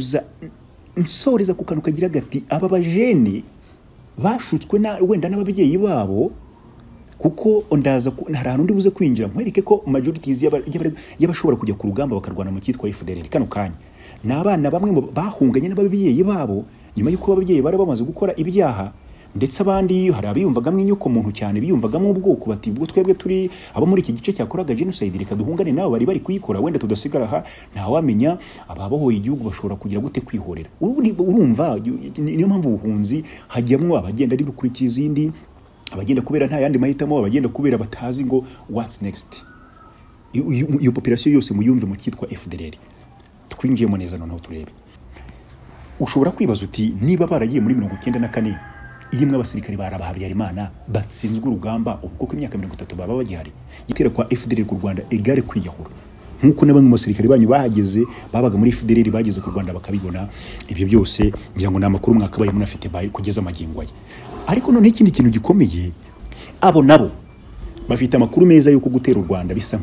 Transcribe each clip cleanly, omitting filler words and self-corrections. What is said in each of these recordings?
nsoza nsoreza ku kantu kagira gati aba bajene bashutswe na wenda n'ababyeyi babo, kuko ndaza hari ahantu ndi buze kwinjira nkwereke ko majorities y'abashobora kujya ku rugamba bakarwana mu cyitwa FDLR kano kanya n'abana bamwe bahunganye n'ababyeyi babo nyuma y'uko ababyeyi bari bamaze gukora ibyaha, ndetse abandi hari abiyumvagamo inyoko muntu cyane, biyumvagamo ubwoko bati ubwo twebwe turi abo muri iki gice cyakoraga genocide reka duhungane nabo bari kuyikora, wenda tudasigara aha ntawamenya ababohoye igihugu bashobora kugira gute kwihorera. Urumva niyo mpamvu ubuhunzi hajyamwo abagenda ari gukurikiza izindi, abagenda kubera nta yandi mahitamo, abagenda kubera batazi ngo what's next. Iyo population yose muyumve mu cyitwa FDLR. Twinjiyemo neza noneho turebe. Ushobora kwibaza uti niba baragiye muri 94 irimwe abasirikari Habyarimana batsinzwe urugamba ubwo ko imyaka 30 baba bagihari, gitera kwa FDLR ku Rwanda egare kwiyahura, nkuko n'abamwe mu basirikari banyu bahageze babaga muri FDLR bageze ku Rwanda bakabibona. Ibyo byose ngira ngo namakuru mwakabaye munafite kugeza magingo aya. Ariko none ikindi kintu gikomeye, abo nabo bafite amakuru meza yuko gutera u Rwanda bisa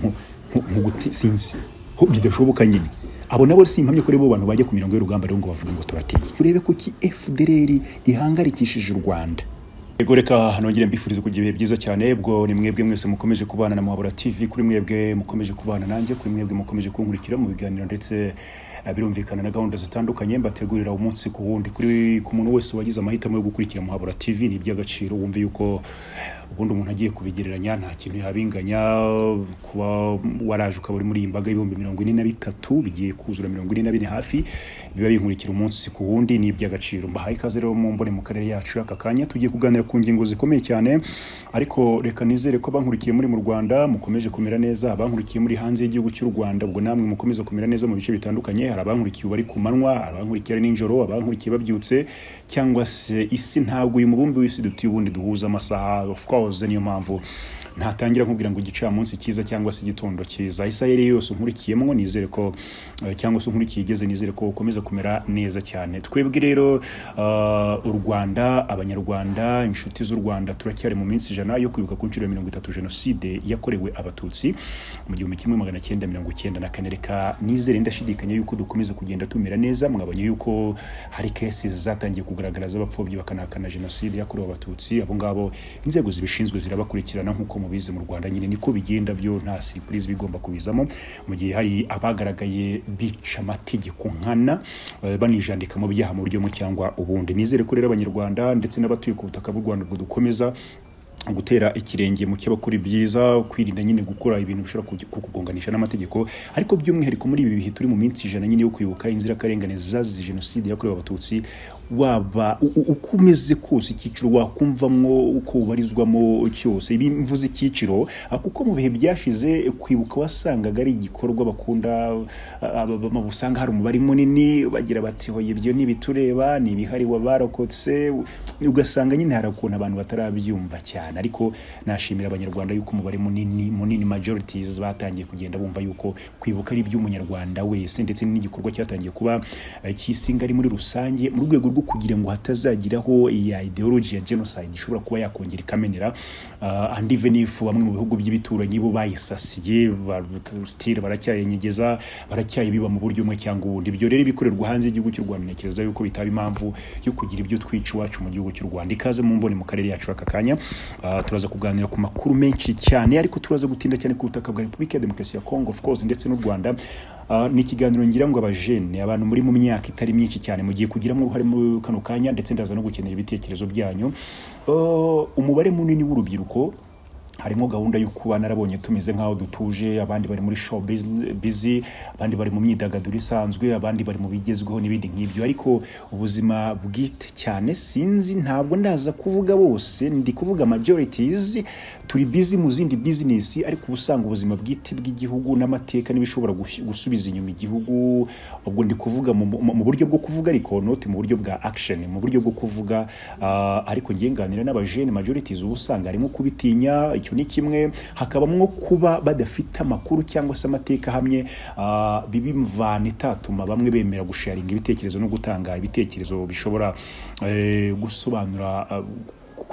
nko sinzi ho bidashoboka nyine. Abo nabo si impamye kuri bo bantu bajye ku mirongo y'urugamba rero ngo bavuge ngo turateye. Urebe ko ki FDLR ihangarikishije u Rwanda. Ego reka hanongere mbifurize kugira ibihe byiza cyane, bwo ni mwebwe mwese mukomeje kubana na Muhabura TV, kuri mwebwe mukomeje kubana nanjye, kuri mwebwe mukomeje kunkurikira mu biganiro ndetse birumvikana na gahunda zitandukanye mbategurira umunsi ku wundi. Kuri ku muntu wese wagize amahitamo yo gukurikira Muhabura TV ni iby'agaciro, wumve yuko ubundi umuntu agiye kubigereranya nta kintu yabinganya. Kuba waraje ukaba uri muri imbaga y'ibihumbi 43 bigiye kuzura 44 hafi, biba binkurikira umunsi ku wundi ni iby'agaciro. Mbahaye ikaze rero mu mbone mu karere yacu aka kanya tugiye kuganira ku ngingo zikomeye cyane, ariko reka nizere ko bankurikiye muri mu Rwanda mukomeje kumera neza, abankurikiye muri hanze y'igihugu cy'u Rwanda ubwo namwe mukomeza kumera neza mu bice bitandukanye. Hari abankurikiye bari ku manwa, abankurikiye n'injoro, abankurikiye babyutse, cyangwa se isi ntabwo uyu mubumbi w'isi dutuye ubundi duhuza amasaha. Of course niyo mpamvu ntatangira nkubwira ngo gicamunsi cyiza cyangwa se igitondo cyiza. Isirayeli yose nkurikiyemo nizere ko cyangwa se nkurikiye igeze nizere ko ukomeza kumera neza cyane. Twebwe rero u Rwanda, abanyarwanda, inshuti z'u Rwanda turacyari mu minsi ijana yo kwibuka ku nshuro ya 30 jenoside yakorewe abatutsi mu 1994. Reka nizere ndashidikanya yuko dukomeza kugenda tumera neza. Mwabonye yuko hari cases zatangiye kugaragara z'abapfobyi bakanakana jenoside yakorewe abatutsi. Abo ngabo inzego zibishinzwe zirabakurikirana nkuko mubizi mu Rwanda nyine niko bigenda, byo nta surprise bigomba kubizamo. Mu gihe hari abagaragaye bica amategeko nkana banijandika mu byaha mu buryo mu cyangwa ubundi. Nizere ko rero abanyarwanda ndetse n'abatuye ku butaka bw'u Rwanda bwo dukomeza gutera ikirenge mu cyabakuri byiza, kwirinda nyine gukora ibintu bishobora kukugonganisha n'amategeko. Ariko by'umwihariko muri ibi bihe turi mu minsi ijana nyine yo kwibuka inzirakarengane zazize jenoside yakorewe abatutsi, waba ukomeze kose icyiciro wakumvamwo uko ubarizwamo cyose. Ibi mvuze icyiciro kuko mu bihe byashize kwibuka wasangaga ari igikorwa bakunda usanga hari umubare munini bagira bati hoye ibyo nibitureba ni ibihari wabarokotse, ugasanga nyine harakuntu abantu batarabyumva cyane. Ariko nashimira abanyarwanda yuko umubare munini majorities batangiye kugenda bumva yuko kwibuka ari by'umunyarwanda wese, ndetse n'igikorwa cyatangiye kuba kisinga ari muri rusange mu rwego rwo kugira ngo hatazagiraho iya ideology ya genocide ishobora kuba yakongera ikamenera. And even if bamwe mu bihugu by'ibituranyi bo bayisasiye still baracyayenyegeza, baracyayibiba mu buryo umwe cyangwa ubundi. Ibyo rero bikorerwa hanze y'igihugu cy'u Rwanda nekereza yuko bitaba impamvu yo kugira ibyo twica iwacu mu gihugu cy'u Rwanda. Ikaze mu mbone mu karere yacu aka kanya. Turaza kuganira ku makuru menshi cyane, ariko turaza gutinda cyane ku butaka bwa Repubulika ya Demokarasi ya Congo of course ndetse n'u Rwanda. Ni ikiganiro ngira ngo abajene, abantu muri mu myaka itari myinshi cyane mugiye kugiramo uruhare mu kano kanya, ndetse ndaza no gukenera ibitekerezo byanyu. Umubare munini w'urubyiruko harimo gahunda yo kuba narabonye tumeze nkaho dutuje, abandi bari muri show busy, abandi bari mu myidagaduro isanzwe, abandi bari mu bigezweho n'ibindi nk'ibyo. Ariko ubuzima bwite cyane sinzi, ntabwo ndaza kuvuga bose, ndi kuvuga majorities turi busy mu zindi business, ariko ubusanga ubuzima bwite bw'igihugu n'amateka n'ibishobora gusubiza inyuma igihugu. Ubwo ndi kuvuga mu buryo bwo kuvuga, ariko not mu buryo bwa action, mu buryo bwo kuvuga. Ariko ngenganira n'abajene majorities ubusanga harimo kubitinya, icyo ni kimwe, hakabamwo kuba badafite amakuru cyangwa se amateka hamwe, bibimvana itatuma bamwe bemera gusharinga ibitekerezo no gutanga ibitekerezo bishobora gusobanura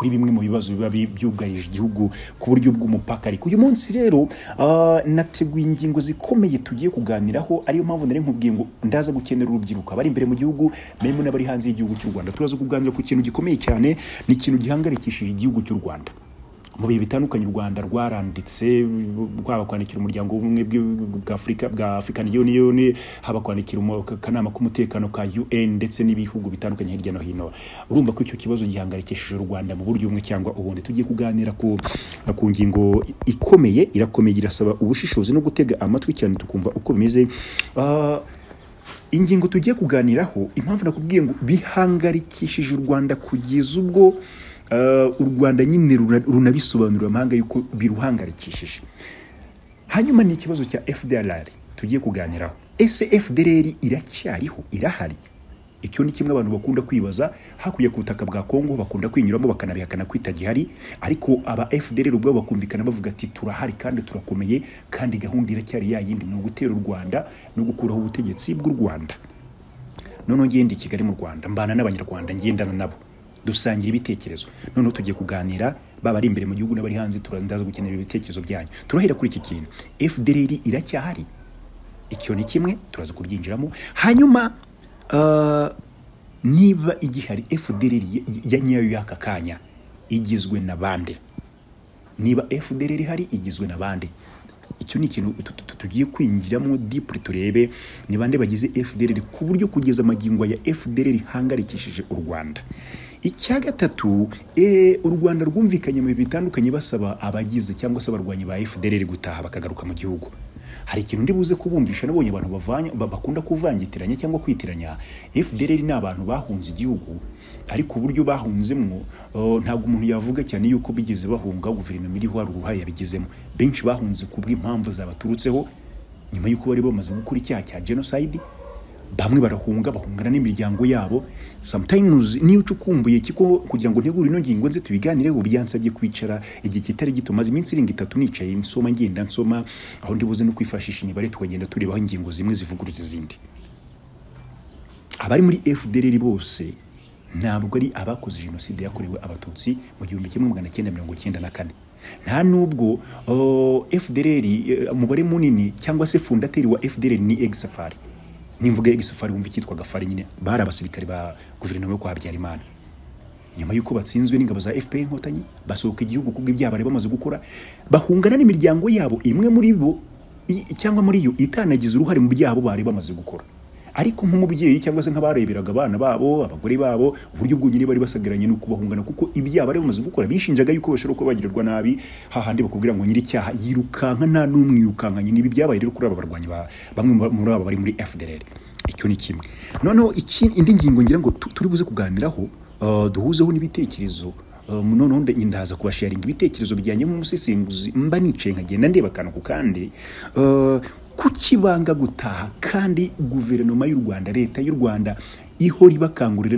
kuri bimwe mu bibazo biba byugarije igihugu ku buryo bw'umupaka. Ariko uyu munsi rero nateguye ingingo zikomeye tugiye kuganiraho, ariyo mpamvu nari nkubwiye ngo ndaza gukenera urubyiruko abari imbere mu gihugu memo n'abari hanze y'igihugu cy'u Rwanda. Turaza kuganira ku kintu gikomeye cyane, ni ikintu gihangarikishije igihugu cy'u Rwanda. Mu bihe bitandukanye u Rwanda rwaranditse, haba kwandikira umuryango w'ubumwe bwa Afurika bwa African Union, haba kwandikira akanama k'umutekano ka UN ndetse n'ibihugu bitandukanye hirya no hino. Urumva ko icyo kibazo gihangarikishije u Rwanda mu buryo bumwe cyangwa ubundi. Tugiye kuganira ku ngingo ikomeye, irakomeye, irasaba ubushishozi no gutega amatwi cyane tukumva uko bimeze. Ingingo tugiye kuganiraho, impamvu nakubwiye ngo bihangarikishije u Rwanda kugeza ubwo u Rwanda nyine runabisobanurira amahanga yuko biruhangarikishije. Hanyuma ni ikibazo cya FDLR tugiye kuganiraho. Ese FDLR iracyariho, irahari? Icyo ni kimwe abantu bakunda kwibaza. Hakurya ku butaka bwa Kongo bakunda kwinyuramo bakanabihakana kwita gihari, ariko aba FDLR ubwo bakumvikana bavuga ati turahari kandi turakomeye kandi gahunda iracyari yayindi, no gutera u Rwanda no gukuraho ubutegetsi bw'u Rwanda. None ngende Kigali mu Rwanda, mbana n'abanyarwanda, ngendana nabo, dusangira ibitekerezo. None tugiye kuganira, baba ari imbere mu gihugu n'abari hanze, turandaza gukenera ibitekerezo byanyu. Turahera kuri iki kintu, FDLR iracyahari? Icyo ni kimwe, turaza kubyinjiramo. Hanyuma niba igihari, FDLR ya nyayo y'aka kanya igizwe na bande? Niba FDLR ihari igizwe na bande? Icyo ni ikintu tugiye kwinjiramo deeply, turebe ni bande bagize FDLR ku buryo kugeza amagingo ya FDLR hangarikishije u Rwanda. Icya gatatu, u Rwanda rwumvikanye mu bitandukanye basaba abagize cyangwa se abarwanyi ba FDLR gutaha bakagaruka mu gihugu. Hari ikintu ndi buze kubumvisha, nabonye abantu bakunda kuvangitiranya cyangwa kwitiranya. FDLR ni abantu bahunze igihugu, ariko uburyo bahunzemo ntabwo umuntu yavuga cyane yuko bigeze bahunga guverinoma iriho hari uruhare yabigizemo. Benshi bahunze kubw'impamvu zabaturutseho nyuma yuko bari bamaze gukora icyaha cya genocide. Bamwe barahunga, bahungana n'imiryango yabo. Sometimes niyo ucukumbuye kiko kugira ngo ntegure ino ngingo nze tubiganireho, byansabye kwicara igihe kitari gito, maze iminsi 3 nicaye nsoma, ngenda nsoma, aho ndibuze no kwifashisha imibare tukagenda turebaho ingingo zimwe zivuguruza izindi. Abari muri FDLR bose ntabwo ari abakoze genocide yakorewe abatutsi mu 1994. Nta nubwo FDLR umubare munini cyangwa se fondateri wa FDLR ni Exafari. Nimvuga Exafari wumva cyitwa Gafari, nyine bari abasirikare ba guverinoma yo kwa Habyarimana. Nyuma yuko batsinzwe n'ingabo za FPR Inkotanyi, basohoka igihugu kubw'ibyaha bari bamaze gukora, bahungana n'imiryango yabo, imwe muri bo cyangwa muri yo itanagize uruhare mu byabo bari bamaze gukora. Ariko nk'umubyeyi cyangwa se nk'abareberaga abana babo, abagore babo, uburyo bwonyine bari basagaranye no kubahungana, kuko ibyaha bari bamaze gukora bishinjaga yuko bashobora kuba bagirirwa nabi. Hahandi bakubwira ngo nyiri icyaha yirukanka, nta n'umwirukankanye. Nibi byabaye rero kuri aba barwanyi bamwe muri aba bari muri FDLR. Icyo ni kimwe. Noneho indi ngingo ngira ngo turi buze kuganiraho, duhuzeho n'ibitekerezo. Noneho ndaza kubasharinga ibitekerezo bijyanye nk'umusesenguzi, mba nicaye nkagenda ndeba akantu ku kandi. Kukibanga gutaha kandi guverinoma y'u Rwanda, leta y'u Rwanda ihora ibakangurira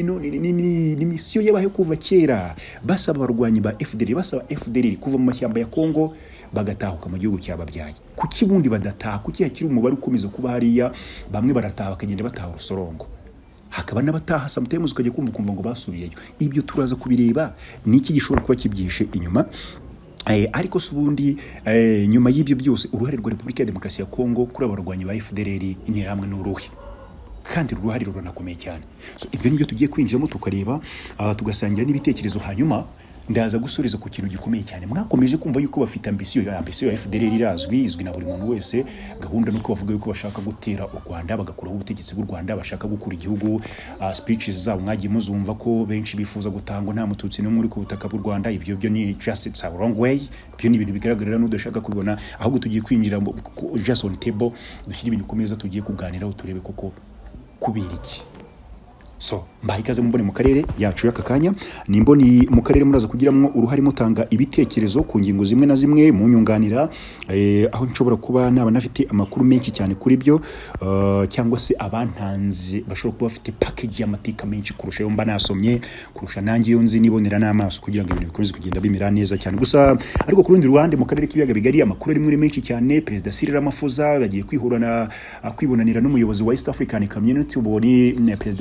ni misiyo yabaye kuva kera, basaba abarwanyi ba FDLR, basaba FDLR kuva mu mashyamba ya Kongo bagatahuka mu gihugu cyababyaye. Kuki bundi badataha? Kuki hakiri umubare ukomeza kuba hariya, bamwe barataha bakagenda bataha urusorongo, hakaba n'abataha sometimes ukajya kumva ngo basubiyeyo. Ibyo turaza kubireba niki gishobora kuba kibyihishe inyuma. Ariko subundi nyuma y'ibyo byose, uruhare rwa Repubulika ya Demokarasi ya Kongo kuri abarwanyi ba FDLR ni hamwe n'uruhe, kandi uruhare ruranakomeye cyane. So ibyo nibyo tugiye kwinjiramo tukareba, tugasangira n'ibitekerezo. Hanyuma ndaza gusoreza ku kintu gikomeye cyane. Mwakomeje kumva yuko bafite ambition ya FDLR irazwi, izwi na buri muntu wese. Gahunda nuko bavuga yuko bashaka gutera u Rwanda, bagakuraho ubutegetsi bw'u Rwanda, bashaka gukura igihugu. Speeches zabo mwagiye muzumva ko benshi bifuza gutangwa nta mututsi no muri ku butaka bw'u Rwanda. Ibyo ni just it's a wrong way. Ibyo ni ibintu bigaragarira n'udashaka kubibona, ahubwo tugiye kwinjira just on table, dushyira ibintu kumeza, tugiye kuganiraho turebe koko kubira iki. So mbaye ikaze mumbone mu karere yacu y'aka kanya. Nimboni mu karere muraza kugiramwo uruhari mutanga ibitekerezo ku ngingo zimwe na zimwe mu nyunganira, aho nshobora kuba naba nafite amakuru menshi cyane kuri byo, cyangwa se abantanze bashobora kuba bafite package y'amateka menshi kurusha yo mba nasomye, kurusha nanjye yo nzi nibonera n'amaso, kugira ngo ibintu bikomeze kugenda bimera neza cyane. Gusa ariko ku rundi ruhande mu karere k'ibiyaga bigari amakuru ari muri menshi cyane. Perezida Cyril Ramaphosa bagiye kwibonanira n'umuyobozi wa East African Community, ubwo ni Perezida Salva Kiir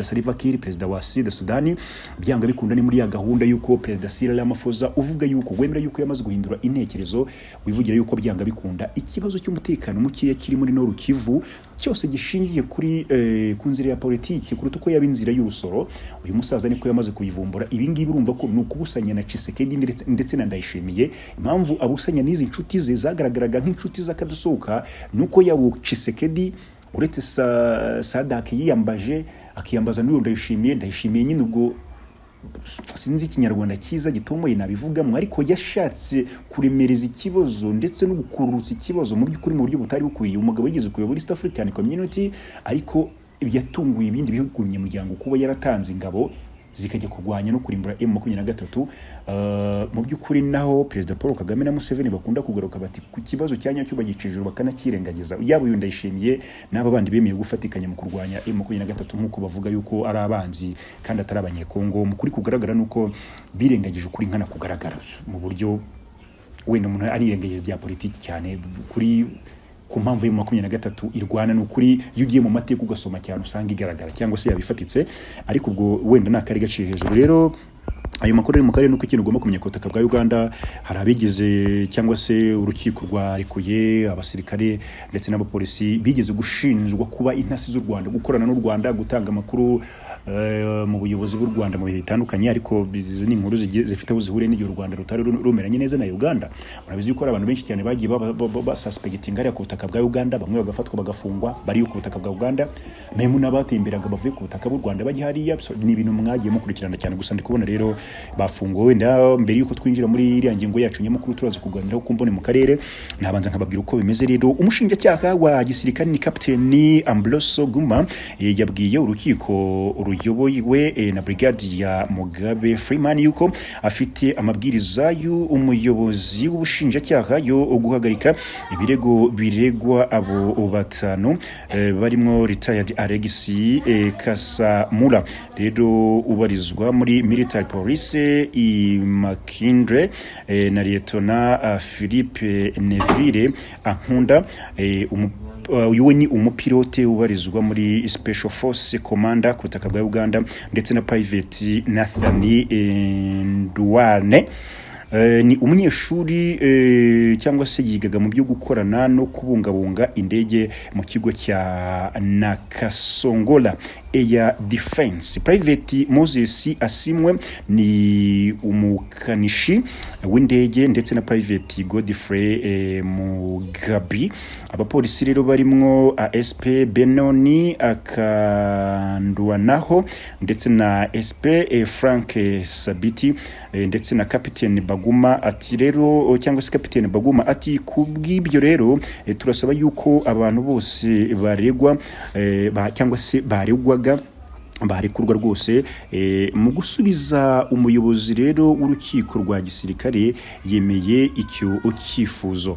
Kiir perezida wa Sudani byanga bikunda ni muri ya gahunda yuko perezida Cyril Ramaphosa uvuga yuko wemera yuko yamaze guhindura intekerezo wivugira yuko byanga bikunda ikibazo cy'umutekano mukeya kiri muri Nord Kivu cyose gishingiye kuri ku nzira ya politiki kuruta uko yaba inzira y'urusoro. Uyu musaza niko yamaze kuyivumbura. Ibi ngibi urumva ko nukubusanya na Tshisekedi ndetse na Ndayishimiye. Impamvu abusanya n'izi nshuti ze zagaragaraga nk'inshuti z'akadusohoka nuko yabo Tshisekedi uretse Sadak yiyambaje akiyambaza n'uyu Ndayishimiye nyine ubwo sinzi ikinyarwanda cyiza gitomoye nabivugamo, ariko yashatse kuremereza ikibazo ndetse no gukururutsa ikibazo mu by'ukuri mu buryo butari bukwiye. Umugabo yigeze kuyobora East African Community, ariko yatunguye ibindi bihugu nyamuryango kuba yaratanze ingabo zikajya kurwanya no kurimbura M23. Mu by'ukuri naho Perezida Paul Kagame na Museveni bakunda kugaruka bati ku kibazo cyanya cyo bagicijuru bakanakirengagiza. Yabo uyu Ndayishimiye n'aba bandi bemeye gufatikanya mu kurwanya M23 nk'uko bavuga yuko ari abanzi kandi atari abanyekongo. Mu kuri kugaragara nuko birengagije ukuri nkana kugaragara mu buryo wenda umuntu arirengagije bya politiki cyane kuri ku mpamvu ya 23 irwana n'ukuri yugiye mu mateka ugasoma cyane usanga igaragara cyangwa se yabifatitse, ariko ubwo wenda nakari gaciye hejuru. Rero ayo makuru ari mu karere nuko ikintu ugomba kumenya ku butaka bwa Uganda hari abigize cyangwa se urukiko rwarekuye abasirikare ndetse n'abapolisi bigeze gushinjwa kuba intasi z'u Rwanda, gukorana n'u Rwanda, gutanga amakuru mu buyobozi bw'u Rwanda mu bihe bitandukanye, ariko ni inkuru zifite aho zihuriye n'igihe u Rwanda rutari rumeranye neza na Uganda. Murabizi yuko abantu benshi cyane bagiye basuspectinga ari ku butaka bwa Uganda, bamwe bagafatwa bagafungwa bari ku butaka bwa Uganda, memu n'abatemberaga bavuye ku butaka bw'u Rwanda bajya hariya. Ni ibintu mwagiye mukurikirana cyane, gusa ndi kubona rero bafunguwe. Wenda mbere yuko twinjira muri iriya ngingo yacu nyamukuru turaza kuganiraho kumbone mu karere, nabanza nkababwira uko bimeze. Rero umushinjacyaha wa gisirikare ni Kapiteni Ambroso Guma yabwiye urukiko ruyobowe na Brigadier Mugabe Freeman yuko afite amabwiriza y'umuyobozi w'ubushinjacyaha yo guhagarika ibirego biregwa abo batanu barimo retired Alexis Kasamura rero ubarizwa muri military police i Makindre na Lieutenant Philippe Neville Ankunda uyu ni umupilote ubarizwa muri Special Force Commander ku butaka bwa Uganda, ndetse na Private Nathani Nduwane ni umunyeshuri cyangwa se yigaga mu byo gukorana no kubungabunga indege mu kigo cya Nakasongola Air Defense. Private Moses Asimwe ni umukanishi w'indege, ndetse na Private Godfrey Mugabi. Abapolisi rero barimwo ASP Benoni Akandwanaho, ndetse na SP Frank Sabiti, ndetse na Captain Baguma ati rero cyangwa se Captain Baguma ati kubw'ibyo rero turasaba yuko abantu bose baregwa cyangwa se baregwa barekurwa rwose. Mu gusubiza umuyobozi rero w'urukiko rwa gisirikare yemeye icyo cyifuzo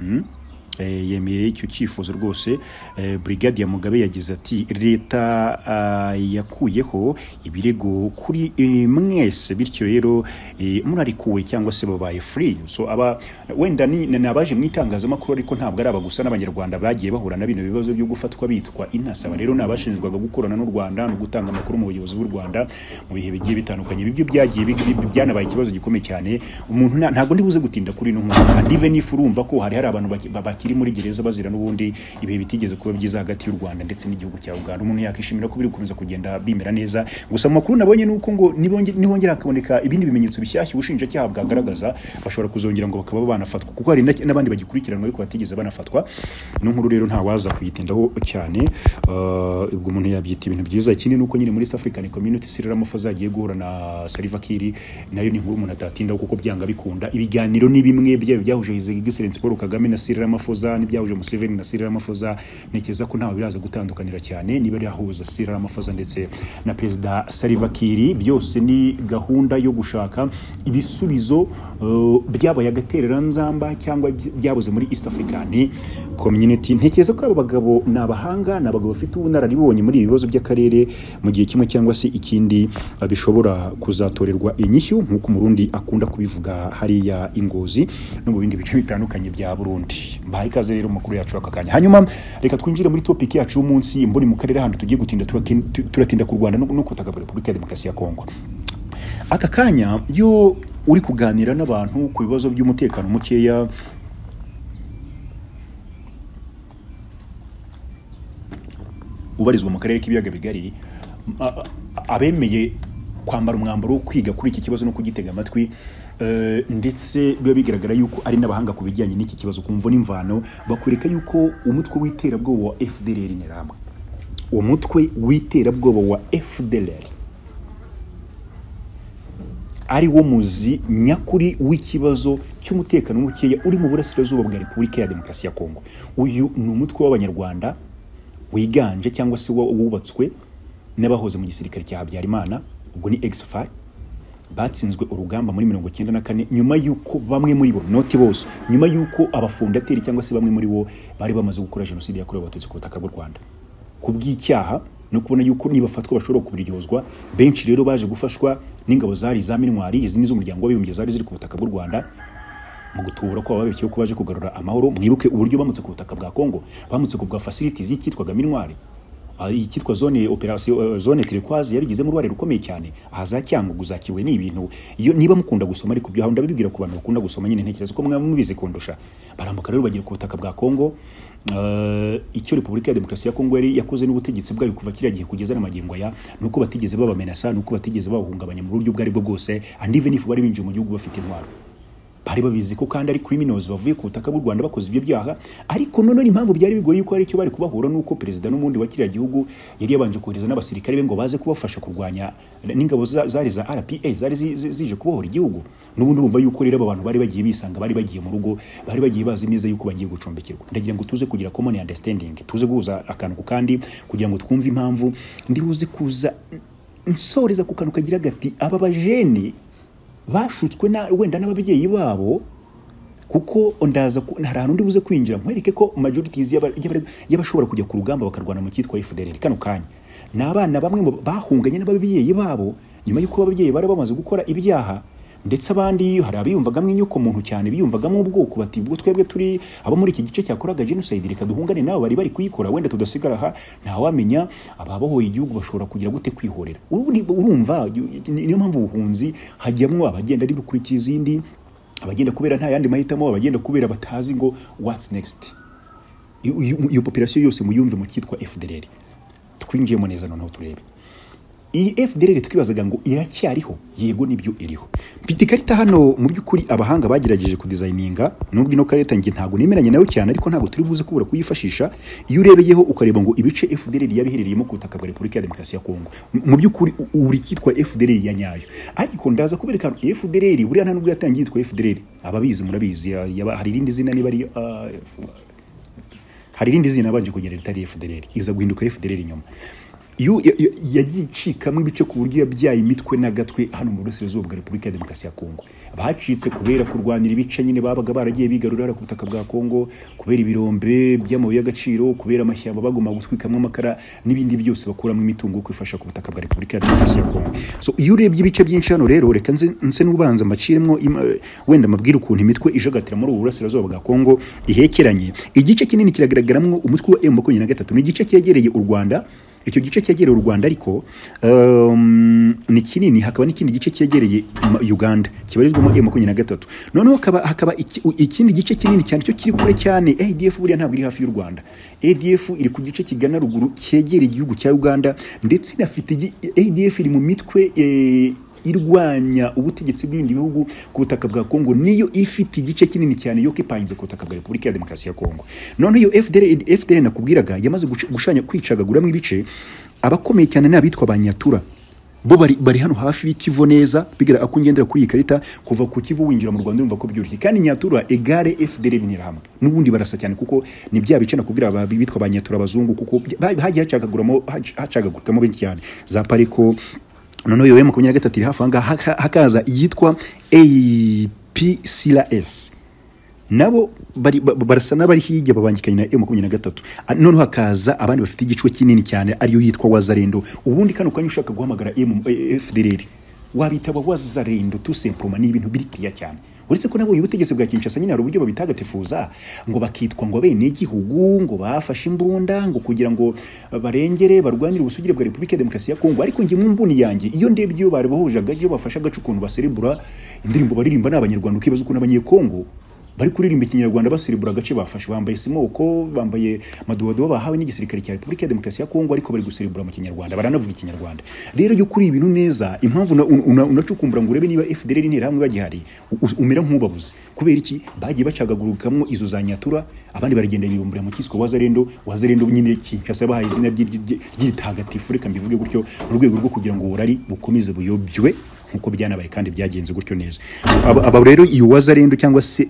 yemeye icyo cyifuzo rwose. Brigadier Mugabe yagize ati leta yakuyeho ibirego kuri mwese, bityo rero murarikuwe cyangwa se babaye free. So aba wenda nabaje mwitangazamakuru, ariko ntabwo ari abagusa n'abanyarwanda bagiye bahura na bino bibazo byo gufatwa bitwa intasa. Rero nabashinjwaga gukorana n'u Rwanda no gutanga amakuru mu buyobozi bw'u Rwanda mu bihe bigiye bitandukanye. Ibyo byagiye byanabaye ikibazo gikomeye cyane. Umuntu ntabwo ndibuze gutinda kuri no nkuru, and even if urumva ko hari abantu bakiri muri gereza bazira n'ubundi ibihe bitigeze kuba byiza hagati y'u Rwanda ndetse n'igihugu cya Uganda. Umuntu yakishimira ko biri kuruza kugenda bimera neza. Gusa makuru nabonye nuko ngo nibongera akaboneka ibindi bimenyetso bishyashya ubushinjacyaha bwagaragaza, bashobora kuzongera ngo bakaba banafatwa, kuko hari n'abandi bagikurikiranwa ariko batigeze banafatwa. No nkuru rero nta waza kuyitindaho cyane. Ubwo umuntu yabyita ibintu byiza. Ikindi nuko nyine muri East African Community Cyril Ramaphosa agiye guhura na Salva Kiir, nayo ni nkuru umuntu atatindaho kuko byanga bikunda. Ibiganiro ni bimwe byahuje His Excellency Paul Kagame na Cyril Ramaphosa, byahuje Museveni na Cyril Ramaphosa. Nekeza ko ntawe biraza gutandukanira cyane, niba yahuza Cyril Ramaphosa ndetse na Perezida Salva Kiir. Byose ni gahunda yo gushaka ibisubizo byabaye agaterera nzamba cyangwa byabuze muri East African Community. Ntekeza ko aba bagabo nabahanga, nabagabo bafite ubunararibonye muri ibibazo by'akarere mu gihe kimwe cyangwa se ikindi bishobora kuzatorerwa inyishyu nk'uko Murundi akunda kubivuga hariya Ingozi no mu bindi bice bitandukanye bya Burundi. bahaye ikaze rero mu makuru yacu aka kanya. Hanyuma reka twinjire muri topic yacu y'umunsi mboni mu karere handi tugiye gutinda turatinda ku Rwanda no kutaka Repubulika ya Demokarasi ya Kongo. Aka kanya yo uri kuganira n'abantu ku bibazo by'umutekano mukeya ubarizwa mu karere k'ibiyaga bigari, abemeye kwambara umwambaro wo kwiga kuri iki kibazo no kugitega amatwi, ndetse biba bigaragara yuko ari n'abahanga ku bijyanye n'iki kibazo kumva n'imvano, bakwereka yuko umutwe w'iterabwoba wa FDLR Interahamwe, umutwe w'iterabwoba wa FDLR ari wo muzi nyakuri w'ikibazo cy'umutekano mukeya uri mu burasirazuba bwa Repubulika ya Demokarasi ya Kongo. Uyu ni umutwe w'abanyarwanda wiganje cyangwa se wubatswe n'abahoze mu gisirikare cya Habyarimana, ubwo ni ex-FARC, batsinzwe urugamba muri 1994 nyuma yuko bamwe muri bo noti bose, nyuma yuko abafondateri cyangwa se bamwe muri bo bari bamaze gukora jenoside yakorewe abatutsi ku butaka bw'u Rwanda. Kubw'icyaha no kubona yuko nibafatwa bashobora kubiryozwa, benshi rero baje gufashwa n'ingabo zari za Minwari, izi nizo umuryango w'abibumbye zari ziri ku butaka bw'u Rwanda mu gutubura ko babeshye ko baje kugarura amahoro. Mwibuke uburyo bamutse ku butaka bwa Kongo, bamutse ku bwa facilities yitwaga Minwari, yitwa zone operation zone turquoise, yarigizemo uruhare rukomeye cyane. Ahaza cyangugu zakiwe ni ibintu iyo niba mukunda gusoma ariko byo handa bibwira ku bantu bakunda gusoma nyine ntekereza ko mubize kondosha. Barambuka rero bagiye ku butaka bwa Kongo. Icyo Repubulika ya Demokarasi ya Kongo yari yakoze n'ubutegetsi bwayo kuva kiriya gihe kugeza n'amagingo ya nuko batigeze babamenasa, nuko batigeze bahungabanya mu buryo bwari bwo bwose, and even if bari binjiye mu gihugu bafite intwaro, bari babizi ko kandi ari criminals bavuye ku butaka bw'u Rwanda bakoze ibyo byaha. Ariko none impamvu byari bigoye yuko ari cyo bari kubahura nuko perezida n'umundi wa kiriya gihugu yari yabanje kohereza n'abasirikare be ngo baze kubafasha kurwanya n'ingabo zari za RPA zari zije kubohora igihugu. N'ubundi urumva yuko rero abantu bari bagiye bisanga, bari bagiye mu rugo, bari bagiye bazi neza yuko bagiye gucumbikirwa. Ndagira ngo tuze kugira common understanding, tuze guhuza akantu kandi kugira ngo twumve impamvu ndi buze kuza nsoreza ku kantu kagira gati aba bajeni bashutswe wenda n'ababyeyi babo, kuko ndaza hari ahantu ndi buze kwinjira nkwereke ko majorities y'abashobora kujya ku rugamba bakarwana mu cyitwa FDLR kano kanya n'abana bamwe bahunganye n'ababyeyi babo nyuma y'uko ababyeyi bari bamaze gukora ibyaha, ndetse abandi hari abiyumvagamo inyoko muntu cyane, biyumvagamo ubwoko bati ubwo twebwe turi abo muri iki gice cyakoraga genocide reka duhungane nabo bari kuyikora, wenda tudasigara aha ntawamenya ababohoye igihugu bashobora kugira gute kwihorera. Urumva niyo mpamvu ubuhunzi hajyamwo abagenda ari bukurikiza izindi, abagenda kubera nta yandi mahitamo, abagenda kubera batazi ngo what's next. Iyo population yose muyumve mu cyitwa FDLR. Twinjiyemo neza noneho turebe iyi FDLR twibazaga ngo iracyariho, yego nibyo iriho. Mfite ikarita hano mu by'ukuri abahanga bagerageje kudesigninga, nubwo ino karita nge ntago nemeranya nayo cyane, ariko ntago turi buze kubura kuyifashisha. Iyo urebeyeho ukareba ngo ibice FDLR yabiherereyemo ku butaka bwa Repubulika ya Demokarasi ya Kongo, mu by'ukuri uri kitwa FDLR ya nyayo. Ariko ndaza kubereka FDLR buriya nta nubwo yatangiye yitwa FDLR, ababizi murabizi hari irindi zina niba ari hari irindi zina banje kugera ritari FDLR, iza guhinduka FDLR nyuma. Yagiye icikamwe ibice ku buryo yabyaye imitwe n'agatwe hano mu burasirazuba bwa Repubulika ya Demokarasi ya Kongo. Bacitse kubera kurwanira ibice nyine babaga baragiye bigarurira ku butaka bwa Kongo, kubera ibirombe by'amabuye y'agaciro, kubera amashyamba bagoma gutwikamwe amakara n'ibindi byose bakuramo imitungo kwifasha ku butaka bwa Repubulika ya Demokarasi ya Kongo. So iyo urebye ibice byinshi hano rero, reka nse n'ubanza mbaciremo wenda mabwira ukuntu imitwe ijagatira muri ubu burasirazuba bwa Kongo ihekeranye. Igice kinini kiragaragaramo umutwe wa M23, ni igice cyegereye u Rwanda. Icyo gice cyegereye u Rwanda ariko ni kinini, hakaba n'ikindi gice cyegereye Uganda kibarizwamo M23. Noneho hakaba ikindi gice kinini cyane cyo kiri kure cyane. ADF buriya ntabwo iri hafi y'u Rwanda. ADF iri ku gice kigana ruguru cyegereye igihugu cya Uganda, ndetse inafite ADF iri mu mitwe irwanya ubutegetsi bw'ibindi bihugu ku butaka bwa Kongo, niyo ifite igice kinini cyane yo kipayinze ku butaka bwa Repubulika ya Demokarasi ya Kongo. None iyo FDLR nakubwiraga yamaze gushanya kwicagaguramo ibice. Abakomeye cyane n'abitwa abanyatura, bo bari hano hafi y'Kivu neza, bigira akungendera kuri iyi karita kuva ku Kivu winjira mu Rwanda umva ko byoroshye. Kandi nyatura egare FDLR Interahamwe n'ubundi barasa cyane, kuko ni bya bice nakubwira bitwa abanyatura abazungu, kuko hagiye hacagaguramo benshi cyane za Pariko. Noneho yo M23 iri hafi hakaza yitwa APCLS, nabo barasa n'abari hirya babangikanye na M23. Noneho hakaza abandi bafite igicwe kinini cyane ariyo yitwa Wazalendo. Ubundi kano kanya ushaka guhamagara FDLR wabita Wazalendo tout simplement, ni ibintu biri clear cyane. uretse ko nabonye ubutegetsi bwa Kinshasa nyine hari uburyo babitagatifuza ngo bakitwa ngo bene igihugu ngo bafashe imbunda ngo kugira ngo barengere barwanire ubusugire bwa Repubulika ya Demokarasi ya Kongo. Ariko ngi mu mbuni yanjye iyo ndebye iyo bari bahujaga iyo bafasha agace ukuntu baserebura indirimbo baririmba n'abanyarwanda ukibaza ukuntu abanyekongo bari kuririmba ikinyarwanda baserebura agace bafashe, bambaye simoko, bambaye maduwado bahawe n'igisirikare cya Repubulika ya Demokarasi ya Kongo, ariko bari guserebura mu kinyarwanda, baranavuga ikinyarwanda. Rero yo kuri ibintu neza, impamvu unacukumbura ngo urebe niba FDLR intera hamwe bagihari umera nk'ubabuze. Kubera iki bagiye bacagagurukamo izo za Nyatura, abandi baragenda bibumbura mu kisiko Wazalendo nyine Kinshasa bahaye izina ry'itagatifu, reka mbivuge gutyo, mu rwego rwo kugira ngo urari bukomeze buyobywe nkuko byanabaye kandi byagenze gutyo neza. So, aba rero iyo Wazalendo cyangwa se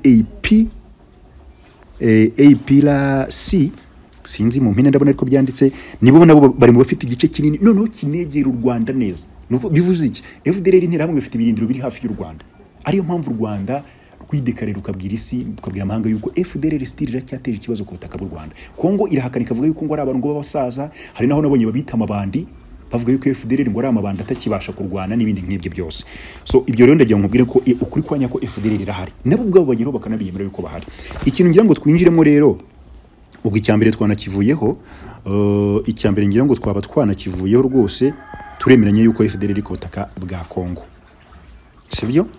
AP la C sinzi mu mpine ndabona ariko byanditse, nibo nabo bari mu bafite igice kinini noneho kinegera u Rwanda neza. Nuko bivuze iki? FDLR intera hamwe bafite ibirindiro biri hafi y'u Rwanda, ariyo mpamvu u Rwanda rwidekarira ukabwira isi ukabwira amahanga yuko FDLR still iracyateje ikibazo ku butaka bw'u Rwanda. Kongo irahakana ikavuga yuko ngo ari abantu ngo babasaza, hari naho nabonye babita amabandi, bavuga yuko FDLR ngo ari amabandi atakibasha kurwana n'ibindi nk'ibyo byose. So ibyo rero ndagira nkubwire ko ukuri kwanya ko FDLR irahari, nabo ubwabo bageraho bakanabiyemera yuko bahari. Ikintu ngira ngo twinjiremo rero, ubwo icyambere twanakivuyeho, icyambere ngira ngo twaba twanakivuyeho rwose, turemeranye yuko FDLR ku butaka bwa Kongo, sibyo?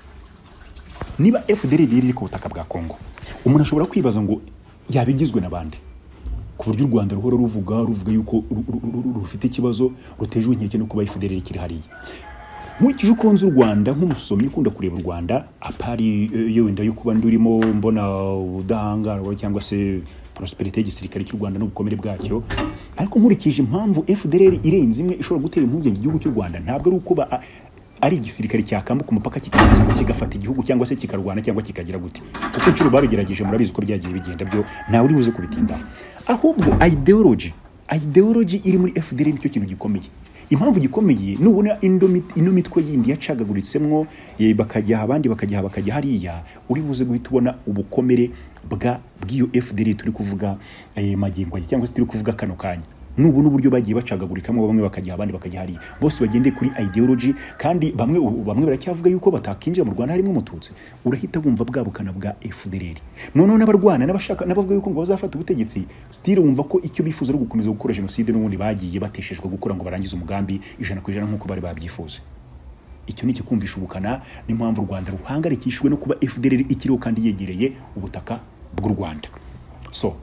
Niba FDLR iri ku butaka bwa Kongo, umuntu ashobora kwibaza ngo yabigizwe n'abandi, ku buryo u Rwanda ruhora ruvuga yuko rufite ikibazo rutejwe inkeke no kuba FDLR kiri hariya. Nkurikije uko nzi u Rwanda nk'umusomyi ukunda kureba u Rwanda, apari yo wenda yo kuba ndurimo mbona ubudahangarwa cyangwa se prosperity y'igisirikare cy'u Rwanda n'ubukomere bwacyo, ariko nkurikije impamvu FDLR irenze imwe ishobora gutera impungenge igihugu cy'u Rwanda, ntabwo ari uko ari igisirikare cyakambuka umupaka kigafata igihugu cyangwa se kikarwana cyangwa kikagira gute, kuko inshuro babigerageje murabizi ko byagiye bigenda, byo ntawe uri buze kubitinda. Ahubwo ideology iri muri FDLR nicyo kintu gikomeye. Impamvu gikomeye nubona ino mitwe yindi yacagaguritsemwo bakajya abandi bakajya hariya, uri buze guhita ubona ubukomere bw'iyo FDLR turi kuvuga magingo cyangwa se turi kuvuga kano kanya. Nubu n'uburyo bagiye bacagagurikamo, bamwe bakajya abandi bakajya hari, bose bagendeye kuri ideology, kandi bamwe baracyavuga yuko batakinjira mu Rwanda harimo umututsi, urahita bumva bwabukana bwa FDLR. Noneho n'abarwana n'abashaka n'abavuga yuko ngo bazafata ubutegetsi, still wumva ko icyo bifuza ari gukomeza gukora genocide, n'ubundi bagiye bateshejwe gukora ngo barangize umugambi 100% nkuko bari babyifuza. Icyo ni kikumvisha ubukana, n'impamvu u Rwanda ruhangarikishijwe no kuba FDLR ikiriho kandi yegereye ubutaka bw'u Rwanda. So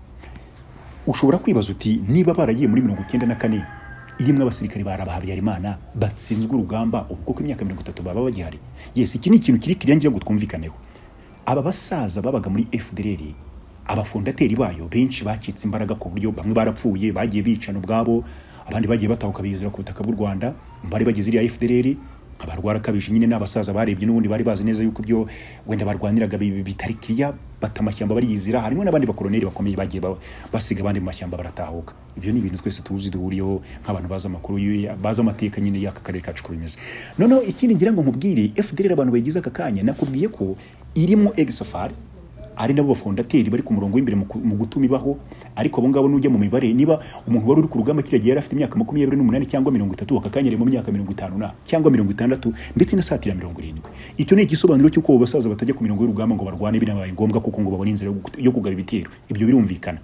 ushobora kwibaza uti niba baragiye muri 94 irimwe abasirikare Habyarimana batsinzwe urugamba, ubwo ko imyaka 30 baba bagihari. Yes, iki ni ikintu kiri kirangira ngo twumvikaneho. Aba basaza babaga muri FDLR, abafondateri bayo benshi bacitse imbaraga ku buryo bamwe barapfuye, bagiye bicana ubwabo, abandi bagiye batahuka bizira ku butaka bw'u Rwanda, bari bagize iriya FDLR. Abarwara kabije nyine n'abasaza barebye n'ubundi bari bazi neza yuko byo wenda barwaniraga bitari kiriya, batamashyamba bariyizira. Harimo n'abandi bakoloneli bakomeye bagiye basiga abandi mu mashyamba baratahuka. Ibyo ni ibintu twese tuzi duhuriyeho nk'abantu baza amakuru baza amateka nyine y'aka karere kacu kubimeze. Noneho ikindi ngira ngo nkubwire, FDLR abantu bayigize aka kanya nakubwiye ko irimo Exafari, ari nabo bafondateri bari ku murongo w'imbere mu gutuma ibaho. Ariko abo ngabo nujya mu mibare, niba umuntu wari uri ku rugamba kiragiye yari afite imyaka 28 cyangwa 30, akakanya ari mu myaka 50 cyangwa 60 ndetse na satira 70, icyo ni igisobanuro cy'uko abo basaza batajya ku mirongo y'urugamba ngo barwane binabaye ngombwa kuko ngo babone inzira yo kugaba ibitero. Ibyo birumvikana.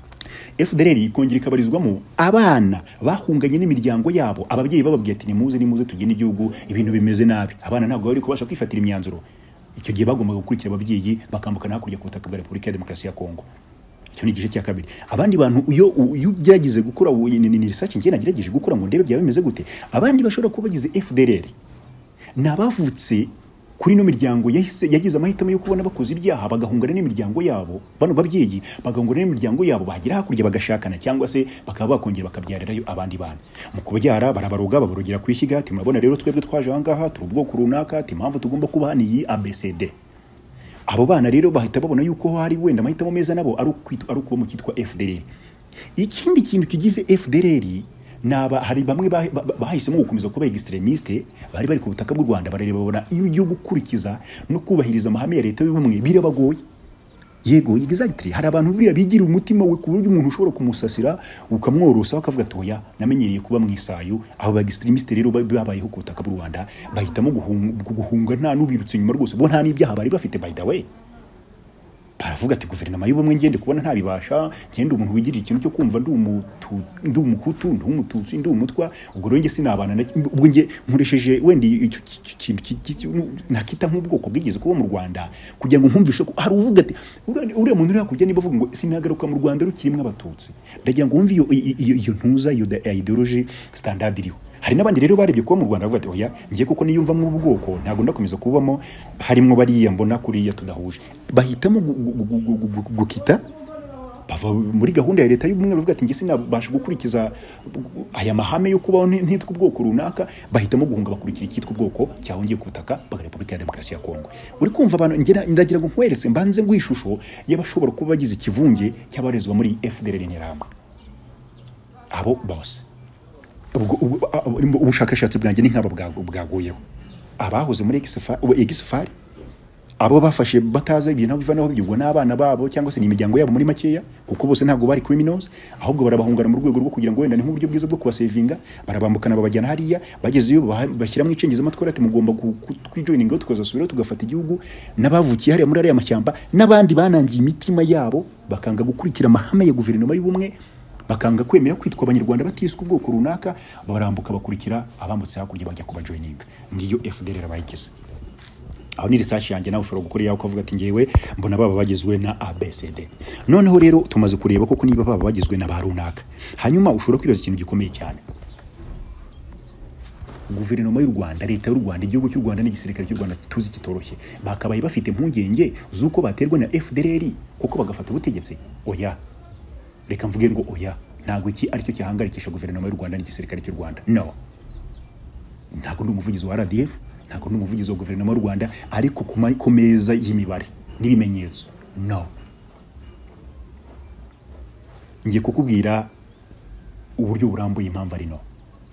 FDLR ikongera ikabarizwamo abana bahunganye n'imiryango yabo, ababyeyi bababwiye ati nimuze tugende igihugu ibintu bimeze nabi. Abana ntabwo bari kubasha kwifatira imyanzuro. Icyo gihe bagombaga gukurikira ababyeyi bakambuka hakurya ku butaka bwa Repubulika ya Demokarasi ya Kongo. Icyo ni igice cya kabiri. Abandi bantu iyo ugerageje gukora ni research ngiye nagerageje gukora ngo ndebe bya bimeze gute, abandi bashobora kuba bagize FDLR nabavutse kuri no miryango yagize amahitamo yo kubona bakoze ibyaha bagahungana n'imiryango yabo. Bano babyeyi bagahungana n'imiryango yabo, bagira hakurya bagashakana cyangwa se bakaba bakongera bakabyarirayo abandi bana. Mu kubyara barabaroga babarogera kwishyiga ati murabona rero twebwe twaje aha ngaha turi ubwoko runaka, ati impamvu tugomba kuba hano iyi ABCD. Abo bana rero bahita babona yuko hari wenda amahitamo meza nabo ari kuba mu cyitwa FDLR. Ikindi kintu kigize FDLR hari bamwe bahisemo gukomeza kuba extremiste, bari ku butaka bw'u Rwanda bareba babona iyo gukurikiza no kubahiriza amahame ya leta y'ubumwe birabagoye. yego exactly hari abantu buriya bigira umutima we ku buryo umuntu ushobora kumusasira ukamworosa akavuga ati oya namenyereye kuba mu isayo abo ba extremiste rero babayeho ku butaka bw'u Rwanda bahitamo guhunga nta nubirutse nyuma rwose bo nta n'ibyaha bari bafite by the way baravuga ati guverinoma y'ubumwe ngende kubona ntabibasha ngende umuntu wigirira ikintu cyo kumva ndi umuhutu ndi umututsi ndi umutwa ubwo rero nge sinabana ubwo nge nkoresheje wendi icyo kintu nakita nk'ubwoko bwigeze kuba mu Rwanda kugira ngo nkumvishe ko hari uvuga ati uriya muntu uri hakujya niba avuga ngo sinagaruka mu Rwanda rukirimo abatutsi ndagira ngo wumve iyo ntuza iyo ideology standard iriho hari n'abandi rero barebye kuba mu Rwanda bavuga ati oya ngiye kuko niyumva mu bwoko ntago ndakomeza kubamo harimo bariya mbona kuriya tudahuje bahitamo gukita bava muri gahunda ya leta y'ubumwe bavuga ati ngi sinabasha gukurikiza aya mahame yo kubaho ntitwa ubwoko runaka bahitamo guhunga bakurikira ikitwa ubwoko cyahungiye ku butaka bwa Repubulika ya Demokarasi ya Kongo uri kumva abantu ndagira ngo nkweretse mbanze ngwishusho y'abashobora kuba bagize ikivunge cy'abarezwa muri FDLR n'Interahamwe abo bose ubushakashatsi bwanjye ni nk'aba bwaguyeho abahoze muri Exfar abo bafashe bataza ibintu bivanaho byubwo n'abana babo cyangwa se n'imiryango yabo muri makeya kuko bose ntabwo bari criminals ahubwo barabahungana mu rwego rwo kugira ngo wenda ni nk'uburyo bwiza bwo kubasevinga barabambukana babajyana hariya bagezeyo bashyira mu icengeza amatwara ati mugomba kwijoininga tukazasubira tugafata igihugu n'abavukiye hariya muri ariya mashyamba n'abandi banangiye imitima yabo bakanga gukurikira amahame ya guverinoma y'ubumwe bakanga kwemera kwitwa abanyarwanda batiswe ubwoko runaka barambuka bakurikira abambutse hakurya bajya kuba joininga ngiyo FDLR bayigize aho ni research yanjye nawe ushobora gukora yawe ukavuga ati ngewe mbona baba bagizwe na ABCD noneho rero tumaze kureba koko niba baba bagizwe na ba runaka hanyuma ushobora kwibaza ikintu gikomeye cyane guverinoma y'u Rwanda leta y'u Rwanda igihugu cy'u Rwanda n'igisirikare cy'u Rwanda tuzi kitoroshye bakabaye bafite impungenge z'uko baterwa na FDLR kuko bagafata ubutegetsi oya reka mvuge ngo oya ntago iki aricyo cyahangarikisha guverinoma y'u Rwanda n'igisirikare cy'u Rwanda no ntago ndi umuvugizi wa RDF ntago ndi umuvugizi wa guverinoma y'u Rwanda ariko ku meza y'imibare n'ibimenyetso no ngiye kukubwira uburyo burambuye impamvu ari no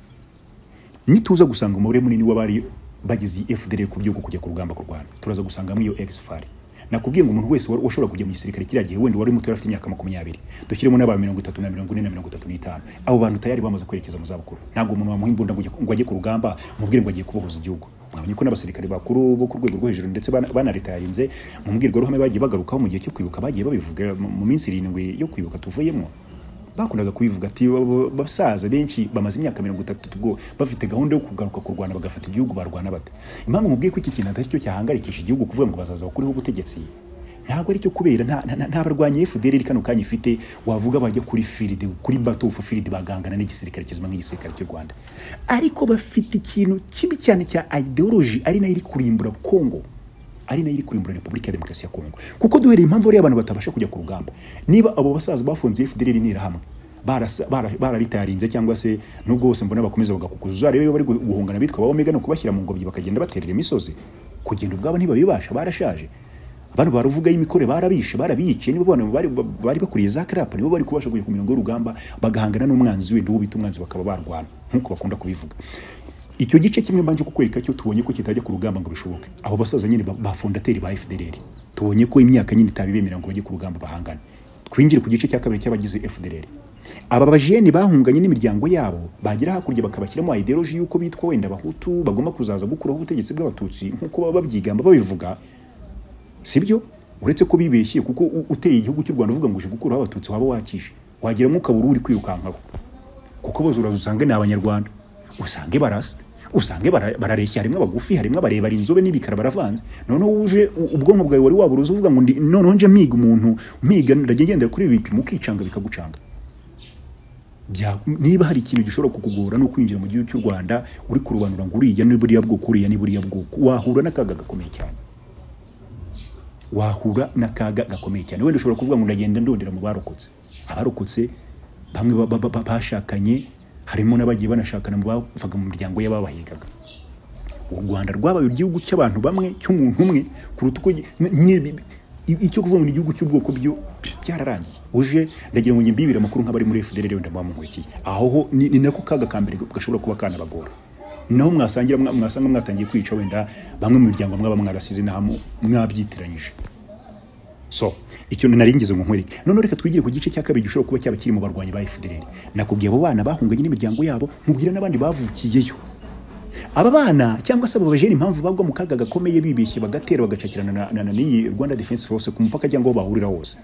nituza gusanga umubare munini w'abari bagize FDLR ku byuko kujya ku rugamba ku Rwanda turaza gusanga muri iyo Exfar nakubwiye ngo umuntu wese washobora kujya mu gisirikare kiriya gihe wenda wari muto afite imyaka 20 dushyiremo n'aba 30 na 40 na 35 abo bantu tayari bamaze kwerekeza mu zabukuru ntabwo umuntu wamuhimbunda ngo ajye ku rugamba mubwire ngo agiye kubohoza igihugu mwabonye ko n'abasirikare bakuru bo ku rwego rwo hejuru ndetse banaritarinze mu mbwirwaruhame bagiye bagarukaho mu gihe cyo kwibuka bagiye babivuga mu minsi 7 yo kwibuka tuvuyemo bakundaga kubivuga ati basaza benshi bamaze imyaka 30 ubwo bafite gahunda yo kugaruka ku Rwanda bagafata igihugu barwana bate impamvu mubwiye ko iki kintu atari cyo cyahangarikisha igihugu kuvuga ngo bazaza kuriho ubutegetsi ntabwo ari cyo kubera nta barwanye FDLR kano kanya ifite wavuga bajya kuri field kuri battle of field bagangana n'igisirikare kizima nk'igisirikare cy'u Rwanda ariko bafite ikintu kibi cyane cya ideology ari nayo iri kurimbura Kongo ari nayo iri kurimbura Repubulika ya Demokarasi ya Kongo kuko duhereye impamvu ari abantu batabasha kujya ku rugamba niba abo basaza bafunze FDLR n'Interahamwe bararitarinze cyangwa se nubwo bose mbona bakomeza bagakukuza rero bari guhungana bitwa ba Omega no kubashyira mu ngobyi bakagenda baterera imisozi kugenda ubwabo ntibabibasha barashaje abantu baruvuga y'imikore barabishe barabiyice nibo bari bakuriye za crap nibo bari kubasha kujya ku mirongo y'urugamba bagahangana n'umwanzi wenda ubita umwanzi bakaba barwana nkuko bakunda kubivuga icyo gice kimwe mbanje kukwereka cyo tubonye ko kitajya ku rugamba ngo bishoboke abo basaza nyine ba fondateri ba FDLR tubonye ko imyaka nyine itabibemera ngo bajye ku rugamba bahangana twinjire ku gice cya kabiri cy'abagize FDLR aba bajeni bahunganye n'imiryango yabo bagira hakurya bakabashyiramo ideology yuko bitwa wenda abahutu bagomba kuzaza gukuraho ubutegetsi bw'abatutsi nkuko baba babyigamba babivuga sibyo uretse ko bibeshye kuko uteye igihugu cy'u Rwanda uvuga ngo uje gukuraho abatutsi waba wakishe wagira mu kaburu uri kwirukankaho kuko bazuraza usanga ni abanyarwanda usange barasa usange barareshya harimo abagufi harimo abarebara inzobe n'ibikara baravanze noneho uje ubwonko bwawe wari waburuza uvuga ngo noneho nje miga umuntu miga ndagendera kuri ibipimo ukicanga bikagucanga niba hari ikintu gishobora kukugora no kwinjira mu gihugu cy'u Rwanda uri kurubanura ngo uriya ni buriya bwoko uriya ni buriya bwoko wahura n'akaga gakomeye cyane wenda ushobora kuvuga ngo ndagenda ndondera mu barokotse abarokotse bamwe bashakanye harimo n'abagiye banashakana mu bavaga mu miryango y'ababahigaga u Rwanda rwabaye igihugu cy'abantu bamwe cy'umuntu umwe kuruta uko icyo kuvuga ngo igihugu cy'ubwoko byo byararangiye uje ndagira ngo nyimbibire amakuru nk'abari muri FDLR wenda mwamunkurikiye aho ni nako kaga kambere gashobora kuba kanabagora naho mwasanga mwatangiye kwica wenda bamwe mu miryango mwaba mwarasize naho mwabyitiranyije So icyo naringize ngo nkwereke none reka twigire ku gice cya kabiri gishobora kuba cyaba kiri mu barwanyi ba FDLR. Nakubwiye abo bana bahunganye n'imiryango yabo, nkubwira n'abandi bavukiyeyo. Aba bana cyangwa se abo bajene impamvu bagwa mu kaga gakomeye bibeshye bagatera bagacakirana na n'iyi Rwanda Defense Force ku mupaka cyangwa aho bahurira hose.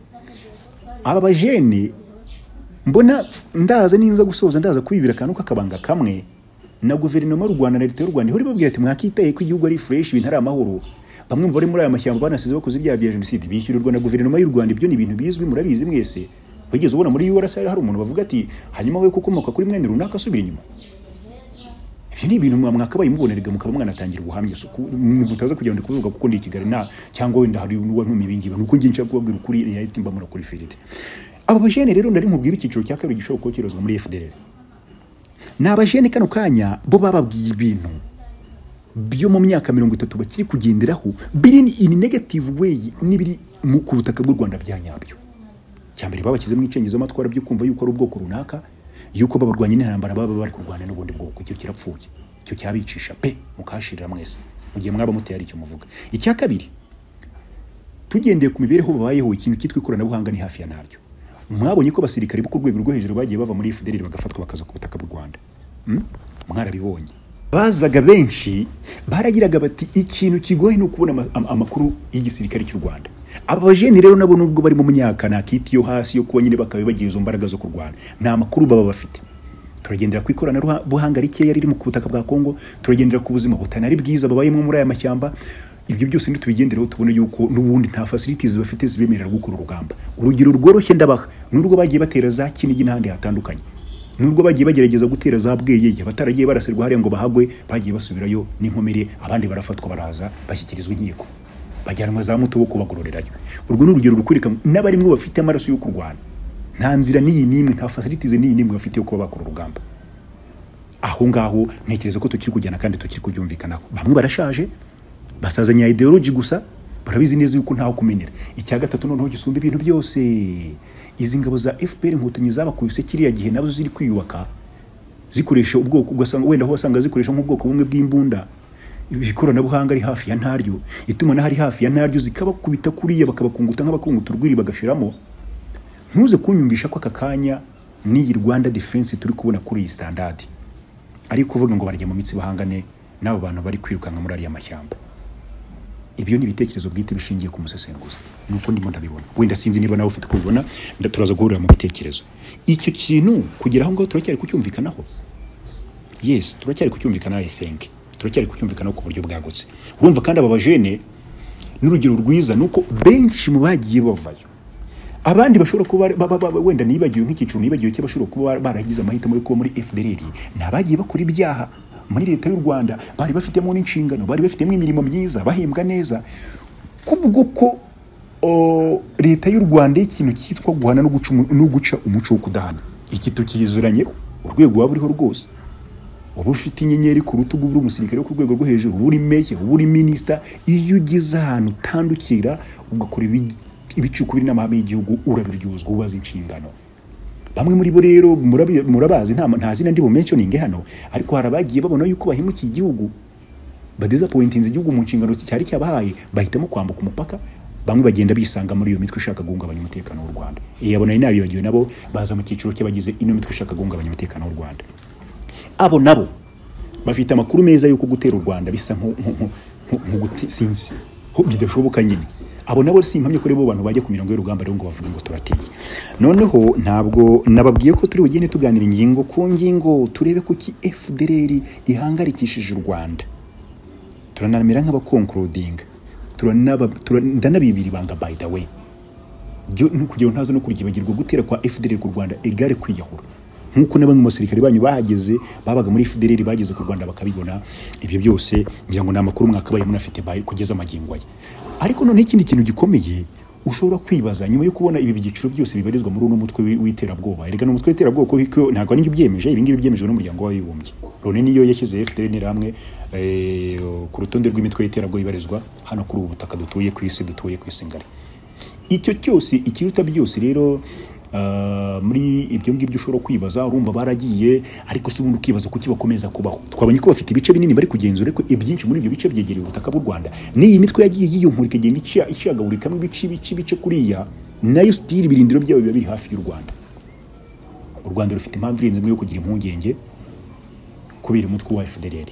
Aba bajene mbona ndaza ninza gusoza ndaza kwibira kantu kakabanga kamwe na guverinoma y'u Rwanda na leta y'u Rwanda ihora ibabwira ati mwakitaye ko igihugu ari fresh ibintu ari amahoro. Bamwe mu bari muri aya mashyamba banasize bakoze ibyaha bya genocide bishyurirwa na guverinoma y'u Rwanda. Ibyo ni ibintu bizwi, murabizi mwese. Wigeze ubona muri URSR hari umuntu bavuga ati hanyuma we kukomoka kuri mwene runaka asubira inyuma? Ibyo ni ibintu mwakabaye mubonerega mukaba mwanatangira ubuhamya mutaza kujya ndi kuvuga kuko ndi Kigali na cyangwa wenda hari n'uwa ntumibingi nuko ngiye nshaka kubabwira ukuri yahita mbamura kuri Firite. Aba bajene rero ndari mubwira icyiciro cya kabiri gishobora kokerezwa muri FDLR. Ni abajene kano kanya bo bababwiye ibintu byo mu myaka 30 bakiri kugenderaho biri in negative way nibiri mu kubutaka bw'u Rwanda byanyabyo. Cyambere babakize mu icengeza amatwara byo kumva yuko ari ubwoko runaka, yuko babarwanya n'intambara baba bari kurwana n'ubundi bwoko, icyo kirapfuye, icyo cyabicisha pe mukashirira mwese mugiye mwaba muteye ari cyo muvuga. Icya kabiri tugendeye ku mibereho babayeho, ikintu kitwa ikoranabuhanga ni hafi ya naryo. Mwabonye ko basirikari bo ku rwego rwo hejuru bagiye bava muri FDLR bagafatwa bakaza ku butaka bw'u Rwanda. Mwarabibonye. Bazaga benshi baragiraga bati ikintu kigoye no kubona amakuru y'igisirikare cy'u Rwanda. Aba bajene rero nabo nubwo bari mu myaka nakiti yo hasi yo kuba nyine bakabe bagiye izo mbaraga zo kurwana, nta makuru baba bafite. Turagendera ku ikoranabuhanga rikeya riri mu kubutaka bwa Kongo, turagendera ku buzima butanari bwiza babayemo muri aya mashyamba. Ibyo byose ntitubigendereho tubone yuko n'ubundi nta facilities bafite zibemerera gukora urugamba. Urugero rworoshye ndabaha n'urwo bagiye batera za Kinigi n'ahandi hatandukanye, n'urwo bagiye bagerageza gutera za Bweyeye bataragiye barasirwa hariya ngo bahagwe, bagiye basubirayo n'inkomere, abandi barafatwa baraza bashyikirizwa inkiko bajyanwa za Mutobo kubagororerayo. Urwo n'urugero rukurika n'abarimwe bafite amaraso yo kurwana. Nta nzira niyi nimwe, nta facilities niyi nimwe bafite yo kuba bakora urugamba. Aho ngaho ntekereza ko tukiri kujyana kandi tukiri kubyumvikanaho. Bamwe barashaje basazanya ideology gusa, barabizi neza yuko ntaho kumenera. Icya gatatu noneho gisumba ibintu byose, izi ngabo za FPR inkotanyi zabakubise kiriya gihe nazo ziri kwiyubaka zikoresha ubwoko, ugasanga wenda aho wasanga zikoresha nk'ubwoko bumwe bw'imbunda. Ikoranabuhanga ari hafi ya ntaryo, itumana hari hafi ya ntaryo, zikabakubita kuriya bakabakunguta nk'abakunguta urwiri bagashiramo. Ntuze kunyumvisha ko akakanya n'iyi Rwanda Defense turi kubona kuri iyi standard ari kuvuga ngo barye mu mitsi bahangane n'abo bantu bari kwirukanka muri ariya mashyamba. Ibyo ni ibitekerezo bwite bishingiye ku musesenguzi, nuko ndimo ndabibona. Wenda sinzi niba nawe ufite kubibona, turaza guhurira mu bitekerezo. Icyo kintu kugera aho ngaho turacyari kucyumvikanaho. Yes, turacyari kucyumvikanaho. I think turacyari kucyumvikanaho ku buryo bwagutse. Urumva kandi aba bajene n'urugero rwiza nuko benshi mu bagiye bavayo, abandi bashobora kuba wenda nibagiwe nk'ikiciro nibagiwe cyo bashobora kuba baragize amahitamo yo kuba muri FDLR, nabagiye bakora ibyaha muri leta y'u Rwanda, bari bafitemo n'inshingano, bari bafitemo imirimo myiza, bahembwa neza. Kubwo ko leta y'u Rwanda ikintu cyitwa guhana no guca umuco wo kudahana, iki tukizuranye urwego waba uriho rwose. Ubu ufite inyenyeri ku rutugu buri umusirikare ku rwego rwo hejuru, buri meke, buri minister, iyo ugize ahantu utandukira ugakora ibicukubiri n'amahame y'igihugu urabiryuzwa ubaza inshingano. Bamwe muri bo rero murabazi, nta zina ndi bu mentioning hano, ariko harabagiye babona yuko bahimukiye igihugu, badisappointinze igihugu mu nshingano cyari cyabahaye, bahitamo kwambuka umupaka. Bamwe bagenda bisanga muri iyo mitwe ishaka guhungabanya umutekano w'u Rwanda. Yabona inabi bagiye nabo baza mu cyiciro cy'abagize ino mitwe ishaka guhungabanya umutekano w'u Rwanda. Abo nabo bafite amakuru meza yuko gutera u Rwanda bisa sinzi ho bidashoboka nyine. Abo nabo simpamye ko rebo bantu bajya ku mirongo y'urugamba rero ngo bavuge ngo turateye. Noneho ntabwo nababwiye ko turi bugende tuganira ingingo ku ngingo, turebe ko ki FDLR ihangarikishije u Rwanda. Turanamira nk'abakoncluding, ndanabibiri banga by the way. Byo nukugira ntazo no kurigibagirwa gutera kwa FDLR ku Rwanda egare kwiyahura. Nkuko n'abamwe mu basirikare banyu bahageze babaga muri FDLR bageze ku Rwanda bakabibona. Ibyo byose ngira ngo namakuru mwakabaye munafite kugeza amagingo aya. Ariko none ikindi kintu gikomeye ushobora kwibaza nyuma yo kubona ibi bigiciro byose bibarizwa muri uno mutwe w'iterabwoba. Erega no mutwe w'iterabwoba ko ntago ari byemeje, ibi ngibi byemejwe n'umuryango w'abibumbye. Loni niyo yashyize FDLR hamwe ku rutonde rw'imitwe y'iterabwoba ibarizwa hano kuri ubu butaka dutuye ku isi ngari. Icyo cyose ikiruta byose rero muri ibyo ngibyo ushobora kwibaza urumva baragiye ariko se ubundi ukibaza kuki bakomeza kubaho. Twabonye ko bafite ibice binini bari kugenzura ko ibyinshi muri ibyo bice byegereye ubutaka bw'u Rwanda, n'iyi mitwe yagiye yiyumurika igenda icagagurikamo ibice kuriya, nayo stili ibirindiro byabo biba biri hafi y'u Rwanda. U Rwanda rufite impamvu irenze imwe yo kugira impungenge kubera umutwe wa FDLR.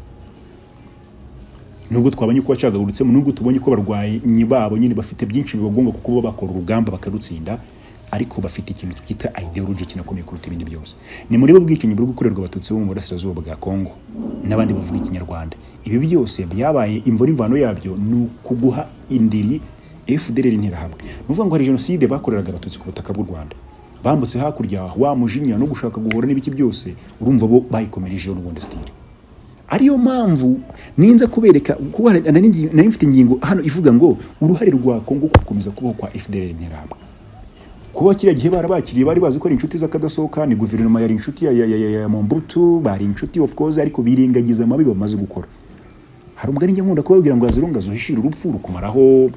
Nubwo twabonye ko bacagagurutsemo, nubwo tubonye ko barwanyi babo nyine bafite byinshi bibagonga kuko bo bakora urugamba bakarutsinda, ariko bafite ikintu twita ideology kinakomeye kuruta ibindi byose. Ni muri bo bwicanyi bwo gukorerwa abatutsi bo mu burasirazuba bwa Kongo n'abandi bavuga ikinyarwanda. Ibi byose byabaye imvura imvano yabyo ni ukuguha indiri FDLR interahamwe. Nuvuga ngo hari genocide bakoreraga abatutsi ku butaka bw'u Rwanda, bambutse hakurya wa mujinya no gushaka guhora n'ibiki byose, urumva bo bayikomereje n'ubundi style. Ariyo mpamvu ninza kubereka kuko nari mfite ingingo hano ivuga ngo uruhare rwa Kongo gukomeza kubaho kwa FDLR interahamwe. Kuba kiriya gihe barabakiriye bari bazi ko ari inshuti z'akadasohoka, ni guverinoma yari inshuti ya Mobutu, bari inshuti of course, ariko birengagiza amabi bamaze gukora. Hari umugani njye nkunda kubabwira ngo azirunga zuhishira urupfu rukumaraho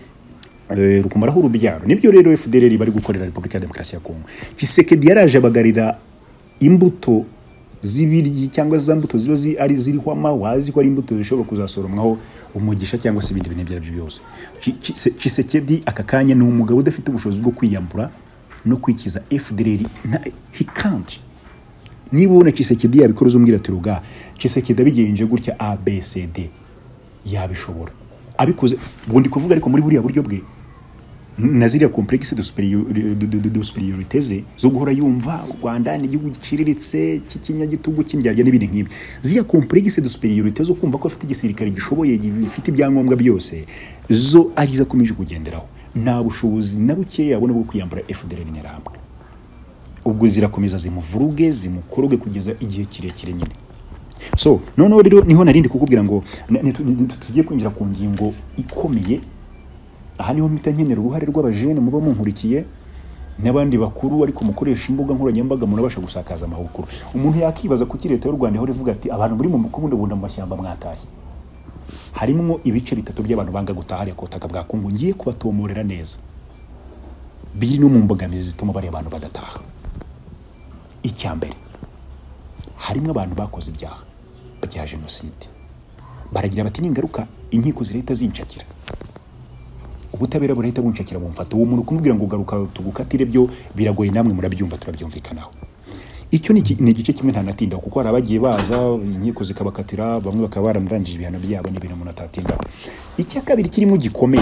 urubyaro. Nibyo rero FDLR bari gukorera Repubulika ya Demokarasi ya Kongo. Tshisekedi yaraje abagarira imbuto zibiri cyangwa za mbuto ziba ari ziriho amawazi ko ari imbuto zishobora kuzasoromwaho umugisha cyangwa se ibindi bintu byarabyo byose. Tshisekedi aka kanya ni umugabo udafite ubushobozi bwo kwiyambura no kwikiza FDLR. He can't. Niba ubona Tshisekedi yabikora uzumbwira ati ruga Tshisekedi abigenje gutya ABCD yabishobora. Abikoze ubundi kuvuga, ariko muri buriya buryo bwe na ziriya complexe de superiorité zo guhora yumva u Rwanda ni igihugu giciriritse cy'ikinyagitugu cy'indyarya n'ibindi nk'ibi. Ziriya complexe de superiorité zo kumva ko afite igisirikare gishoboye gifite ibyangombwa byose, zo ariza akomeje kugenderaho. Nta bushobozi na buke yabona bwo kwiyambura FDLR interahamwe. Ubwo zirakomeza zimuvuruge zimukoroge kugeza igihe kirekire nyine. So noneho rero niho narindi kukubwira ngo tugiye kwinjira ku ngingo ikomeye. Aha niho mpita nkenera uruhare rw'abajene muba munkurikiye n'abandi bakuru ariko mukoresha imbuga nkoranyambaga munabasha gusakaza amahukuru. Umuntu yakibaza kuki leta y'u Rwanda ihora ivuga ati abantu muri mu kubunda mu mashyamba mwatashye. Harimo ibice bitatu by'abantu banga gutaha ari kotaka bwa Kongo, ngiye kubatomorera neza. Biri no mu mbogamizi zituma bari abantu badataha. Icyambere, harimo abantu bakoze ibyaha bya genocide, baragira bati n'ingaruka inkiko zirahita zinshakira, ubutabera burahita bunshakira bumfata. Uwo muntu kumubwira ngo garuka tugukatire byo biragoye, namwe murabyumva turabyumvikanaho. Icyo ni igice kimwe ntanatinda kuko hari abagiye baza inkiko zikabakatira, bamwe bakaba baramurangije ibihano byabo n'ibintu umuntu atatinda. Icya kabiri kirimo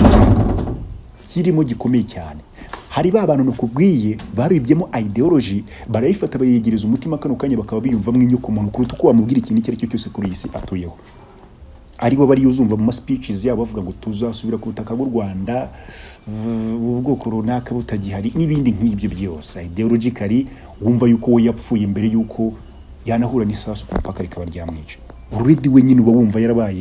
gikomeye cyane, hari ba bantu nakubwiye babibyemo ideology, barayifata bayegereza umutima kano kanya bakaba biyumva mwinyuko umuntu kuruta uko wamubwira ikintu icyo ari cyo cyose kuri iyi si atuyeho. Aribo bari yuzumva mu speeches yabo bavuga ngo tuzasubira ku butaka bw'u Rwanda, ubwoko runaka butagihari n'ibindi nk'ibyo byose. Ideologically wumva yuko we yapfuye imbere yuko yanahura n'isasu ku mupaka rikaba ryamwica. Already we nyine uba wumva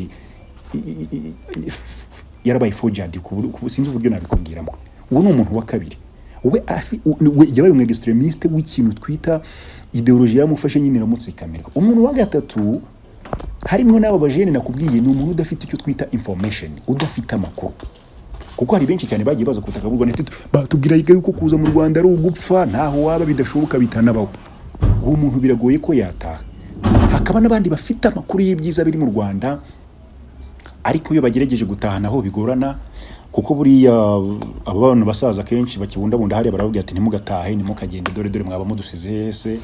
yarabaye forged sinzi uburyo nabikubwiramo. Uwo ni umuntu wa kabiri. We yabaye un extremiste w'ikintu twita ideology yamufashe nyine iramutsikamira. Umuntu wa gatatu harimo n'abo bajene nakubwiye, ni umuntu udafite icyo twita information, udafite amakuru. Kuko hari benshi cyane bagiye baza kutaka bwo neti batubwira yuko kuza mu Rwanda ari ugupfa, ntaho waba bidashoboka bitanabaho. Uwo muntu biragoye ko yataha. Hakaba n'abandi bafite amakuru y'ibyiza biri mu Rwanda, ariko iyo bagerageje gutaha naho bigorana, kuko buriya abo bantu basaza kenshi bakibundabunda hari baravuga ati ntimugatahe nimukagende dore mwaba mudusize hese.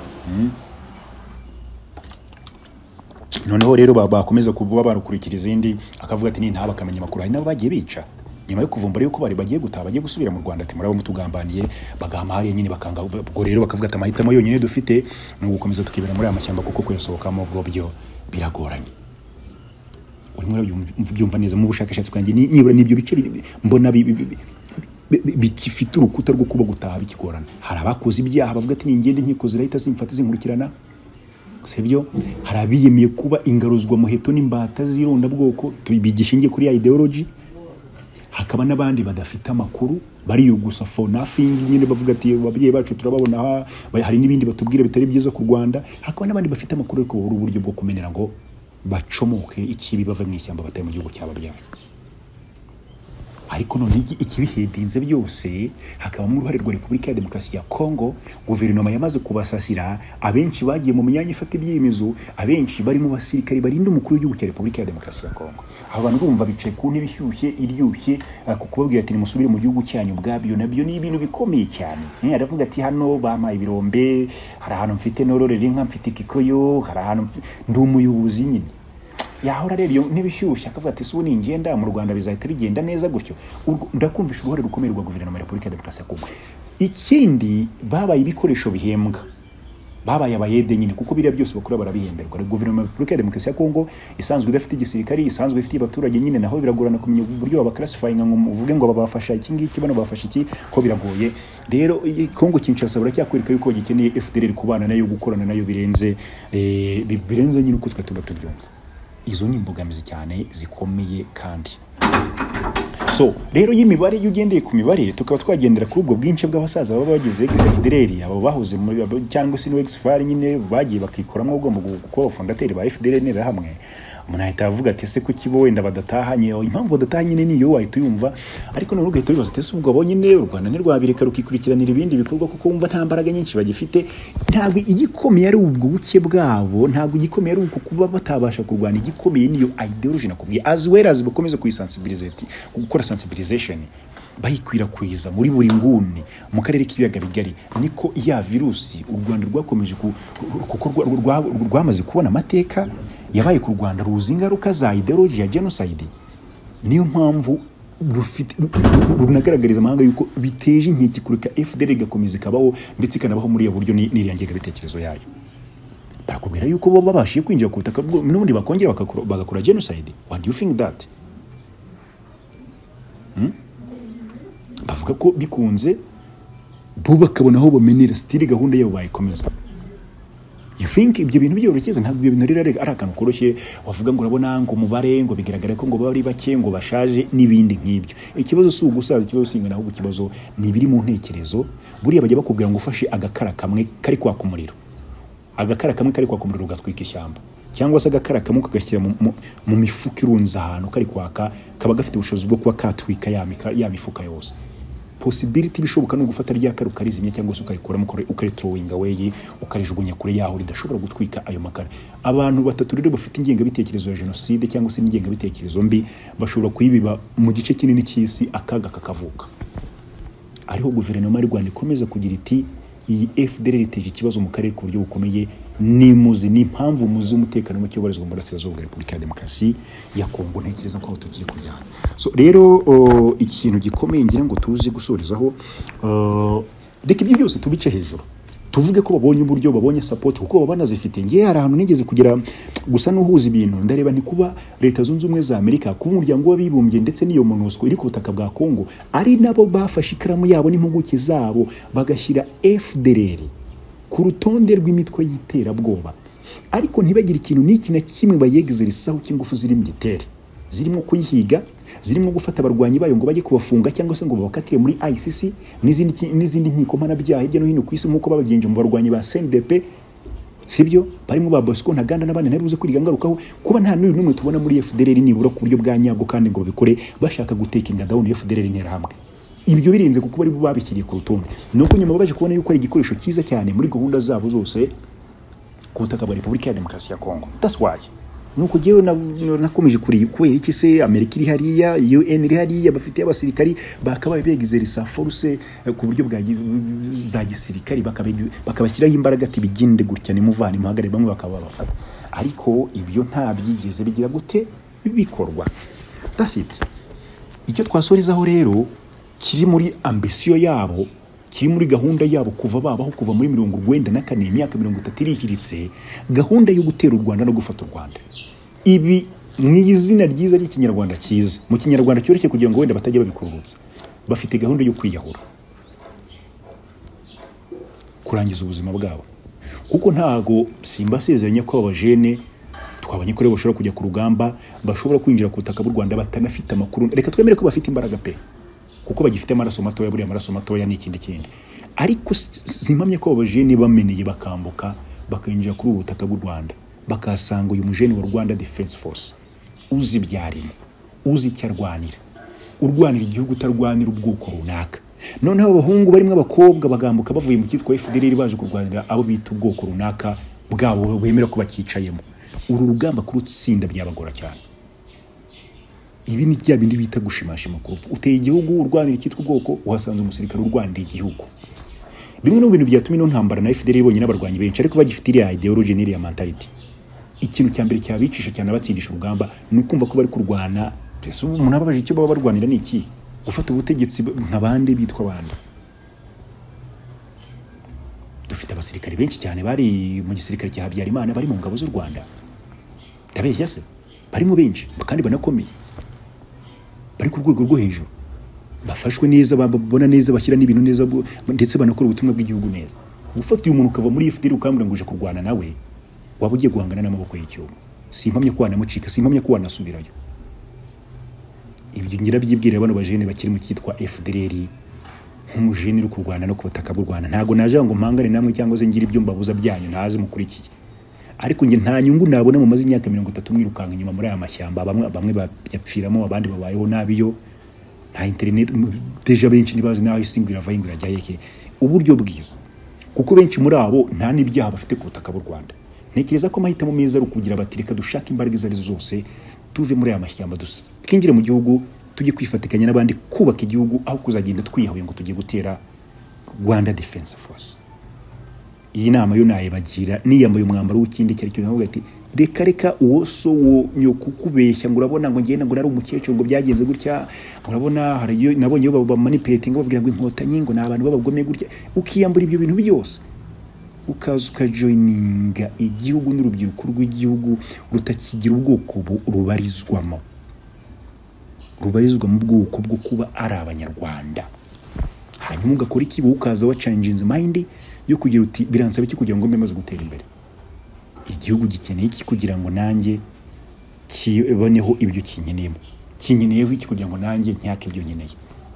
Noneho rero bakomeza kuba barukurikira izindi, akavuga ati nta bakamenya amakuru. Hari nabo bagiye bica nyuma yo kuvumbura yuko bari bagiye gutaha, bagiye gusubira mu Rwanda, ati murabo mutugambaniye, bagama hari nyine bakanga. Ubwo rero bakavuga ati amahitamo yonyine dufite no gukomeza tukibera muri aya mashyamba kuko kuyasohokamo ubwo byo biragoranye. Urimo byumva neza mu bushakashatsi bwanjye, nibura nibyo bice mbona bikifite urukuta rwo kuba gutaha bikigorana. Hari abakoze ibyaha bavuga ati ningende inkiko zirahita zimfata zinkurikirana, sebyo. Hari abiyemeye kuba ingaruzwa muheto n'imbata zironda bwoko bigishingiye kuri ya ideology. Hakaba n'abandi badafite amakuru bari yo gusa for nothing nyine bavuga ati babyeyi bacu turababona. Hari n'ibindi batubwira bitari byiza ku Rwanda. Hakaba n'abandi bafite amakuru ariko buri uburyo bwo kumenera ngo bacomoke ikibi bava mu ishyamba bataye mu gihugu cyababyaye. ariko none ikibihedinze byose hakabamo uruhare rwa Repubulika ya Demokarasi ya Kongo. Guverinoma yamaze kubasasira, abenshi bagiye mu myanya ifata ibyemezo, abenshi bari mu basirikari barinda umukuru w'igihugu cya Repubulika ya Demokarasi ya Kongo. Aba bantu bumva bicaye ku ntebe iryoshye kubabwira ati nimusubire mu gihugu cyanyu ubwabyo, nabyo ni ibintu bikomeye cyane. Aravuga ati hano bampaye ibirombe, hari ahantu mfite nororera inka, mfite ikikoyo, hari ahantu ndi umuyobozi nyine. Yahora rero n'ibishyushye akavuga ati subu ningenda mu Rwanda bizahita bigenda neza gutyo. Ndakumvisha uruhare rukomeye rwa guverinoma ya Repubulika ya Demokarasi ya Kongo. Ikindi babaye ibikoresho bihembwa, babaye abayede nyine, kuko biriya byose bakora barabihemberwa. Guverinoma ya Repubulika ya Demokarasi ya Kongo isanzwe idafite igisirikari, isanzwe ifite abaturage nyine, naho biragorana kumenya uburyo babaclassifying ngo uvuge ngo babafasha iki ngiki bano bafasha iki, ko biragoye. Rero Kongo Kinshasa baracyakwereka yuko gikeneye FDLR kubana nayo, gukorana nayo birenze nyine uko twe tuba tubyumva. Izo ni imbogamizi cyane zikomeye kandi. So rero y'imibare y'ugendeye ku mibare tukaba twagendera kuri ubwo bwinshi bw'abasaza baba bagize FDLR, abo bahoze muri cyangwa se no exfar nyine bagiye bakikoramo ugomba kuba fondateri ba FDLR hamwe. Umuntu ahita avuga ati ese ko kibo wenda badatahanye, impamvu badatahanye nyine niyo wahita uyumva. Ariko none ugahita wibaza ati ubwo abo nyine u Rwanda nirwabireka rukikurikiranira ibindi bikorwa kuko wumva nta mbaraga nyinshi bagifite. Ntabwo igikomeye ari ubwo buke bwabo, ntabwo igikomeye ari uko kuba batabasha kurwana, igikomeye niyo ideology nakubwiye, as well as bakomeza kuyisensibilizate, gukora sensibilization, bayikwirakwiza muri buri nguni mu karere k'ibiyaga bigari. Niko ya virusi u Rwanda rwakomeje kuko rwamaze kubona amateka yabaye ku Rwanda, ruzi ingaruka za ideology ya genocide. Niyo mpamvu runagaragariza amahanga yuko biteje inkeke kureka FDLR igakomeza ikabaho ndetse ikanabaho muri iyo buryo n'iriyangenga bitekerezo yayo. Barakubwira yuko bo babashiye kwinjira ku butaka n'ubundi bakongera bagakora genocide. What do you think that? Bavuga ko bikunze bo bakabona aho bamenera stili gahunda yabo bayikomeza. You think ibyo bintu byoroshye? Ntabwo ibyo bintu rero ari akantu koroshye wavuga ngo urabona ngo umubare ngo bigaragara ko ngo bari bake ngo bashaje n'ibindi nk'ibyo. Ikibazo si ugusaza, ikibazo singana, ahubwo ikibazo ni biri mu ntekerezo. Buriya bajya bakubwira ngo ufashe agakara kamwe kari kwaka umuriro, agakara kamwe kari kwaka umuriro ugatwika ishyamba, cyangwa se agakara kamwe kagashyira mu mifuka irunze ahantu kari kwaka, kaba gafite ubushobozi bwo kuba katwika ya mifuka yose. Possibility bishoboka no gufata rya karu karizimye cyangwa se ukarikuramo ukaritrowing away ukarijugunya kure yaho ridashobora gutwika ayo makara. Abantu batatu rero bafite ingenga bitekerezo ya genocide cyangwa se ingenga bitekerezo mbi bashobora kuyibiba mu gice kinini cy'isi, akaga kakavuka. Ariho guverinoma y'u Rwanda ikomeza kugira iti iyi FDLR iteje ikibazo mu karere ku buryo bukomeye, n'impamvu muzi umutekano muke ubarizwa mu burasirazuba bwa Repubulika ya Demokarasi ya Kongo. Ntekereza ko tugiye kujyana. So rero ikintu gikomeye ngira ngo tuzi gusorizaho, reka ibyo byose tubice hejuru, tuvuge ko babonye uburyo, babonye support kuko babana zifite. Ngiye hari ahantu nigeze kugira gusa n'uhuza ibintu, ndareba ni kuba Leta Zunze Ubumwe za Amerika, kuba umuryango w'abibumbye ndetse n'iyo MONUSCO iri ku butaka bwa Kongo, ari nabo bafashe ikaramu yabo n'impuguke zabo bagashyira FDLR ku rutonde rw'imitwe y'iterabwoba, ariko ntibagire ikintu n'iki na kimwe bayegezerisaho cy'ingufu ziri militaire, zirimo kuyihiga, zirimo gufata abarwanyi bayo ngo bajye kubafunga cyangwa se ngo babakatire muri ICC n'izindi nkiko mpanabyaha hirya no hino ku isi nk'uko babagenje mu barwanyi ba CNDP, sibyo? Barimo ba Bosco Ntaganda n'abandi ntaruze kuriga ngarukaho kuba nta n'umwe tubona muri FDLR nibura ku buryo bwa nyabwo kandi ngo babikore bashaka gutekinga down FDLR intera hamwe. Ibyo birenze kuko bari babishyiriye ku rutonde, nuko nyuma baje kubona yuko ari igikoresho cyiza cyane muri gahunda zabo zose ku butaka bwa Repubulika ya Demokarasi ya Kongo. That's why nuko jewe nakomeje kuri kubera iki se Amerika iri hariya, UN iri hariya, bafite abasirikari bakabaye begizerisa force ku buryo bwa za gisirikari, bakabashyiraho imbaraga ati biginde gutya nimuvane muhagare, bamwe bakaba bafata. Ariko ibyo nta byigeze bigira gute bikorwa. That's it. Icyo twasorizaho rero kiri muri ambition yabo, kiri muri gahunda yabo kuva babaho kuva muri 1994 imyaka 30 irihiritse, gahunda yo gutera u Rwanda no gufata u Rwanda. Ibi mwizina ryiza ry'ikinyarwanda cyiza, mu kinyarwanda cyoroshye kugira ngo wenda batajya babikururutsa, bafite gahunda yo kwiyahura, kurangiza ubuzima bwabo. Kuko ntago simbasezeranya ko abajene twabanye kuri bashobora kujya ku rugamba, bashobora kwinjira ku butaka bw'u Rwanda batanafite amakuru. Reka twemere ko bafite imbaraga pe, kuko bagifite amaraso matoya, buriya amaraso matoya ni ikindi kindi. Ariko simpamye ko abajene bameneye bakambuka bakinjira kuri ubutaka bw'u Rwanda, bakasanga uyu mujene wa Rwanda Defense Force uzi byarimo, uzi cyarwanira, urwanira igihugu utarwanira ubwoko runaka. Noneho abahungu barimo abakobwa bagambuka bavuye mu cyitwa FDLR baje kurwanira abo bita ubwoko runaka bwabo bemera ko bakicayemo. Uru rugamba kurutsinda byabagora cyane. Ibi ni bya bindi bita gushimashima ku rupfu. Uteye igihugu urwanira icyitwa ubwoko, uhasanze umusirikare urwanira igihugu. Bimwe no bintu byatumye no ntambara na FDLR bonyine abarwanyi benshi ariko bagifite iriya ideology n'iriya mentality. Ikintu cya mbere cyabicisha cyane abatsindisha urugamba ni ukumva ko bari kurwana. Ese umuntu ababaje icyo baba barwanira ni iki? Gufata ubutegetsi nk'abandi bitwa abandi. Dufite abasirikare benshi cyane bari mu gisirikare cya Habyarimana bari mu ngabo z'u Rwanda. Ndabeshya se? Barimo benshi kandi banakomeye. Bari ku rwego rwo hejuru. Bafashwe neza, babona neza, bashyira n'ibintu neza ndetse banakora ubutumwa bw'igihugu neza. Gufata uyu muntu ukava muri FDL ukambwira ngo uje kurwana nawe, waba ugiye guhangana n'amaboko y'icyuma. Simpamye ko wanamucika, simpamye ko wanasubirayo. Ibyo ngira byibwira bano bajene bakiri mu cyitwa FDLR nk'umujene uri kurwana no ku butaka bw'u Rwanda. Ntago naje ngo mpangane namwe cyangwa se ngira ibyo mbabuza byanyu ntaze mukurikiye. Ariko nge nta nyungu nabona mu mazi imyaka 30 mwirukanga inyuma muri aya mashyamba, bamwe bapfiramo abandi babayeho nabiyo. Nta internet deja benshi nibazi naho isingwira vayingura jyayeke uburyo bwiza, kuko benshi muri abo nta n'ibyaha bafite ku butaka bw'u Rwanda. Ntekereza ko mahitamo meza ari ukugira batireka dushaka imbaraga izo arizo zose tuve muri aya mashyamba twinjire mu gihugu tujye kwifatikanya n'abandi kubaka igihugu aho kuzagenda twihawe ngo tujye gutera Rwanda Defense Force. Iyi nama yo naye bagira niyambaye umwambaro w'ikindi cyari cyo navuga ati reka uwo so wo nyokukubeshya ngo urabona ngo ngenda ngo nari umukecuru ngo byagenze gutya, urabona hari nabonye baba manipulating bavugira ngo inkotanyi ngo nabantu babagome gutya, ukiyambura ibyo bintu byose ukaza ukajoininga igihugu n'urubyiruko rw'igihugu rutakigira ubwoko rubarizwa mu bwoko bwo kuba ari abanyarwanda. Hanyuma ugakora iki? Ukaza wa change mind yo kugira uti biransaba iki kugira ngo mbe maze gutera imbere. Igihugu gikeneye iki kugira ngo nanjye kiboneho ibyo kinyeneyemo, kinyeneyeho iki kugira ngo nanjye ntyake ibyo nyeneye.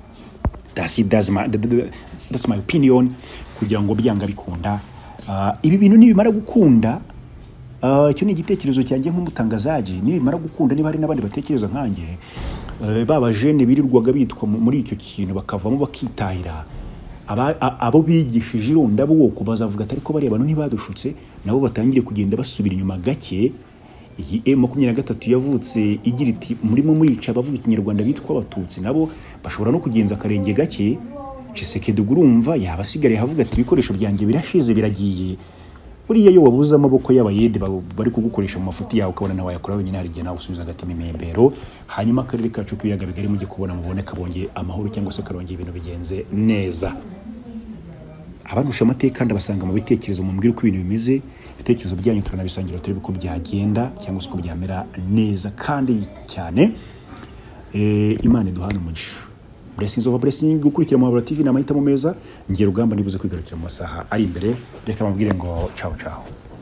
That's my opinion. Kugira ngo byanga bikunda ibi bintu nibimara gukunda, icyo ni igitekerezo cyanjye nk'umutangazaji, nibimara gukunda niba hari n'abandi batekereza nkanjye, baba jene birirwaga bitwa muri icyo kintu bakavamo bakitahira, abo bigishije ironda bwoko bazavuga ati ariko bari abantu ntibadushutse, nabo batangire kugenda basubira inyuma gake. Iyi M23 yavutse igira iti murimo murica bavuga ikinyarwanda bitwa abatutsi, nabo bashobora no kugenza akarenge gake. Tshisekedi urumva yabasigariye havuga ati ibikoresho byanjye birashize biragiye. Buriya yo wabuze amaboko y'abayede bari kugukoresha mu mafuti yawe ukabona nawe yakora wenyine, hari igihe nawe usubiza agatima imembero. Hanyuma akarere kacu k'ibiyaga bigari mujye kubona mubone kabonye amahoro cyangwa se karongeye ibintu bigenze neza. Abandusha amateka ndabasanga mu bitekerezo mu mbwira uko ibintu bimeze, ibitekerezo byanyu turanabisangira turebe ko byagenda cyangwa se ko byamera neza kandi cyane. Imana iduhane umugisha. Blessings over blessing. Gukurikira Muhabura TV na mahitamo meza. Ngiye rugamba nibuze kwigarukira mu masaha ari imbere. Reka mabwire ngo ciao ciao.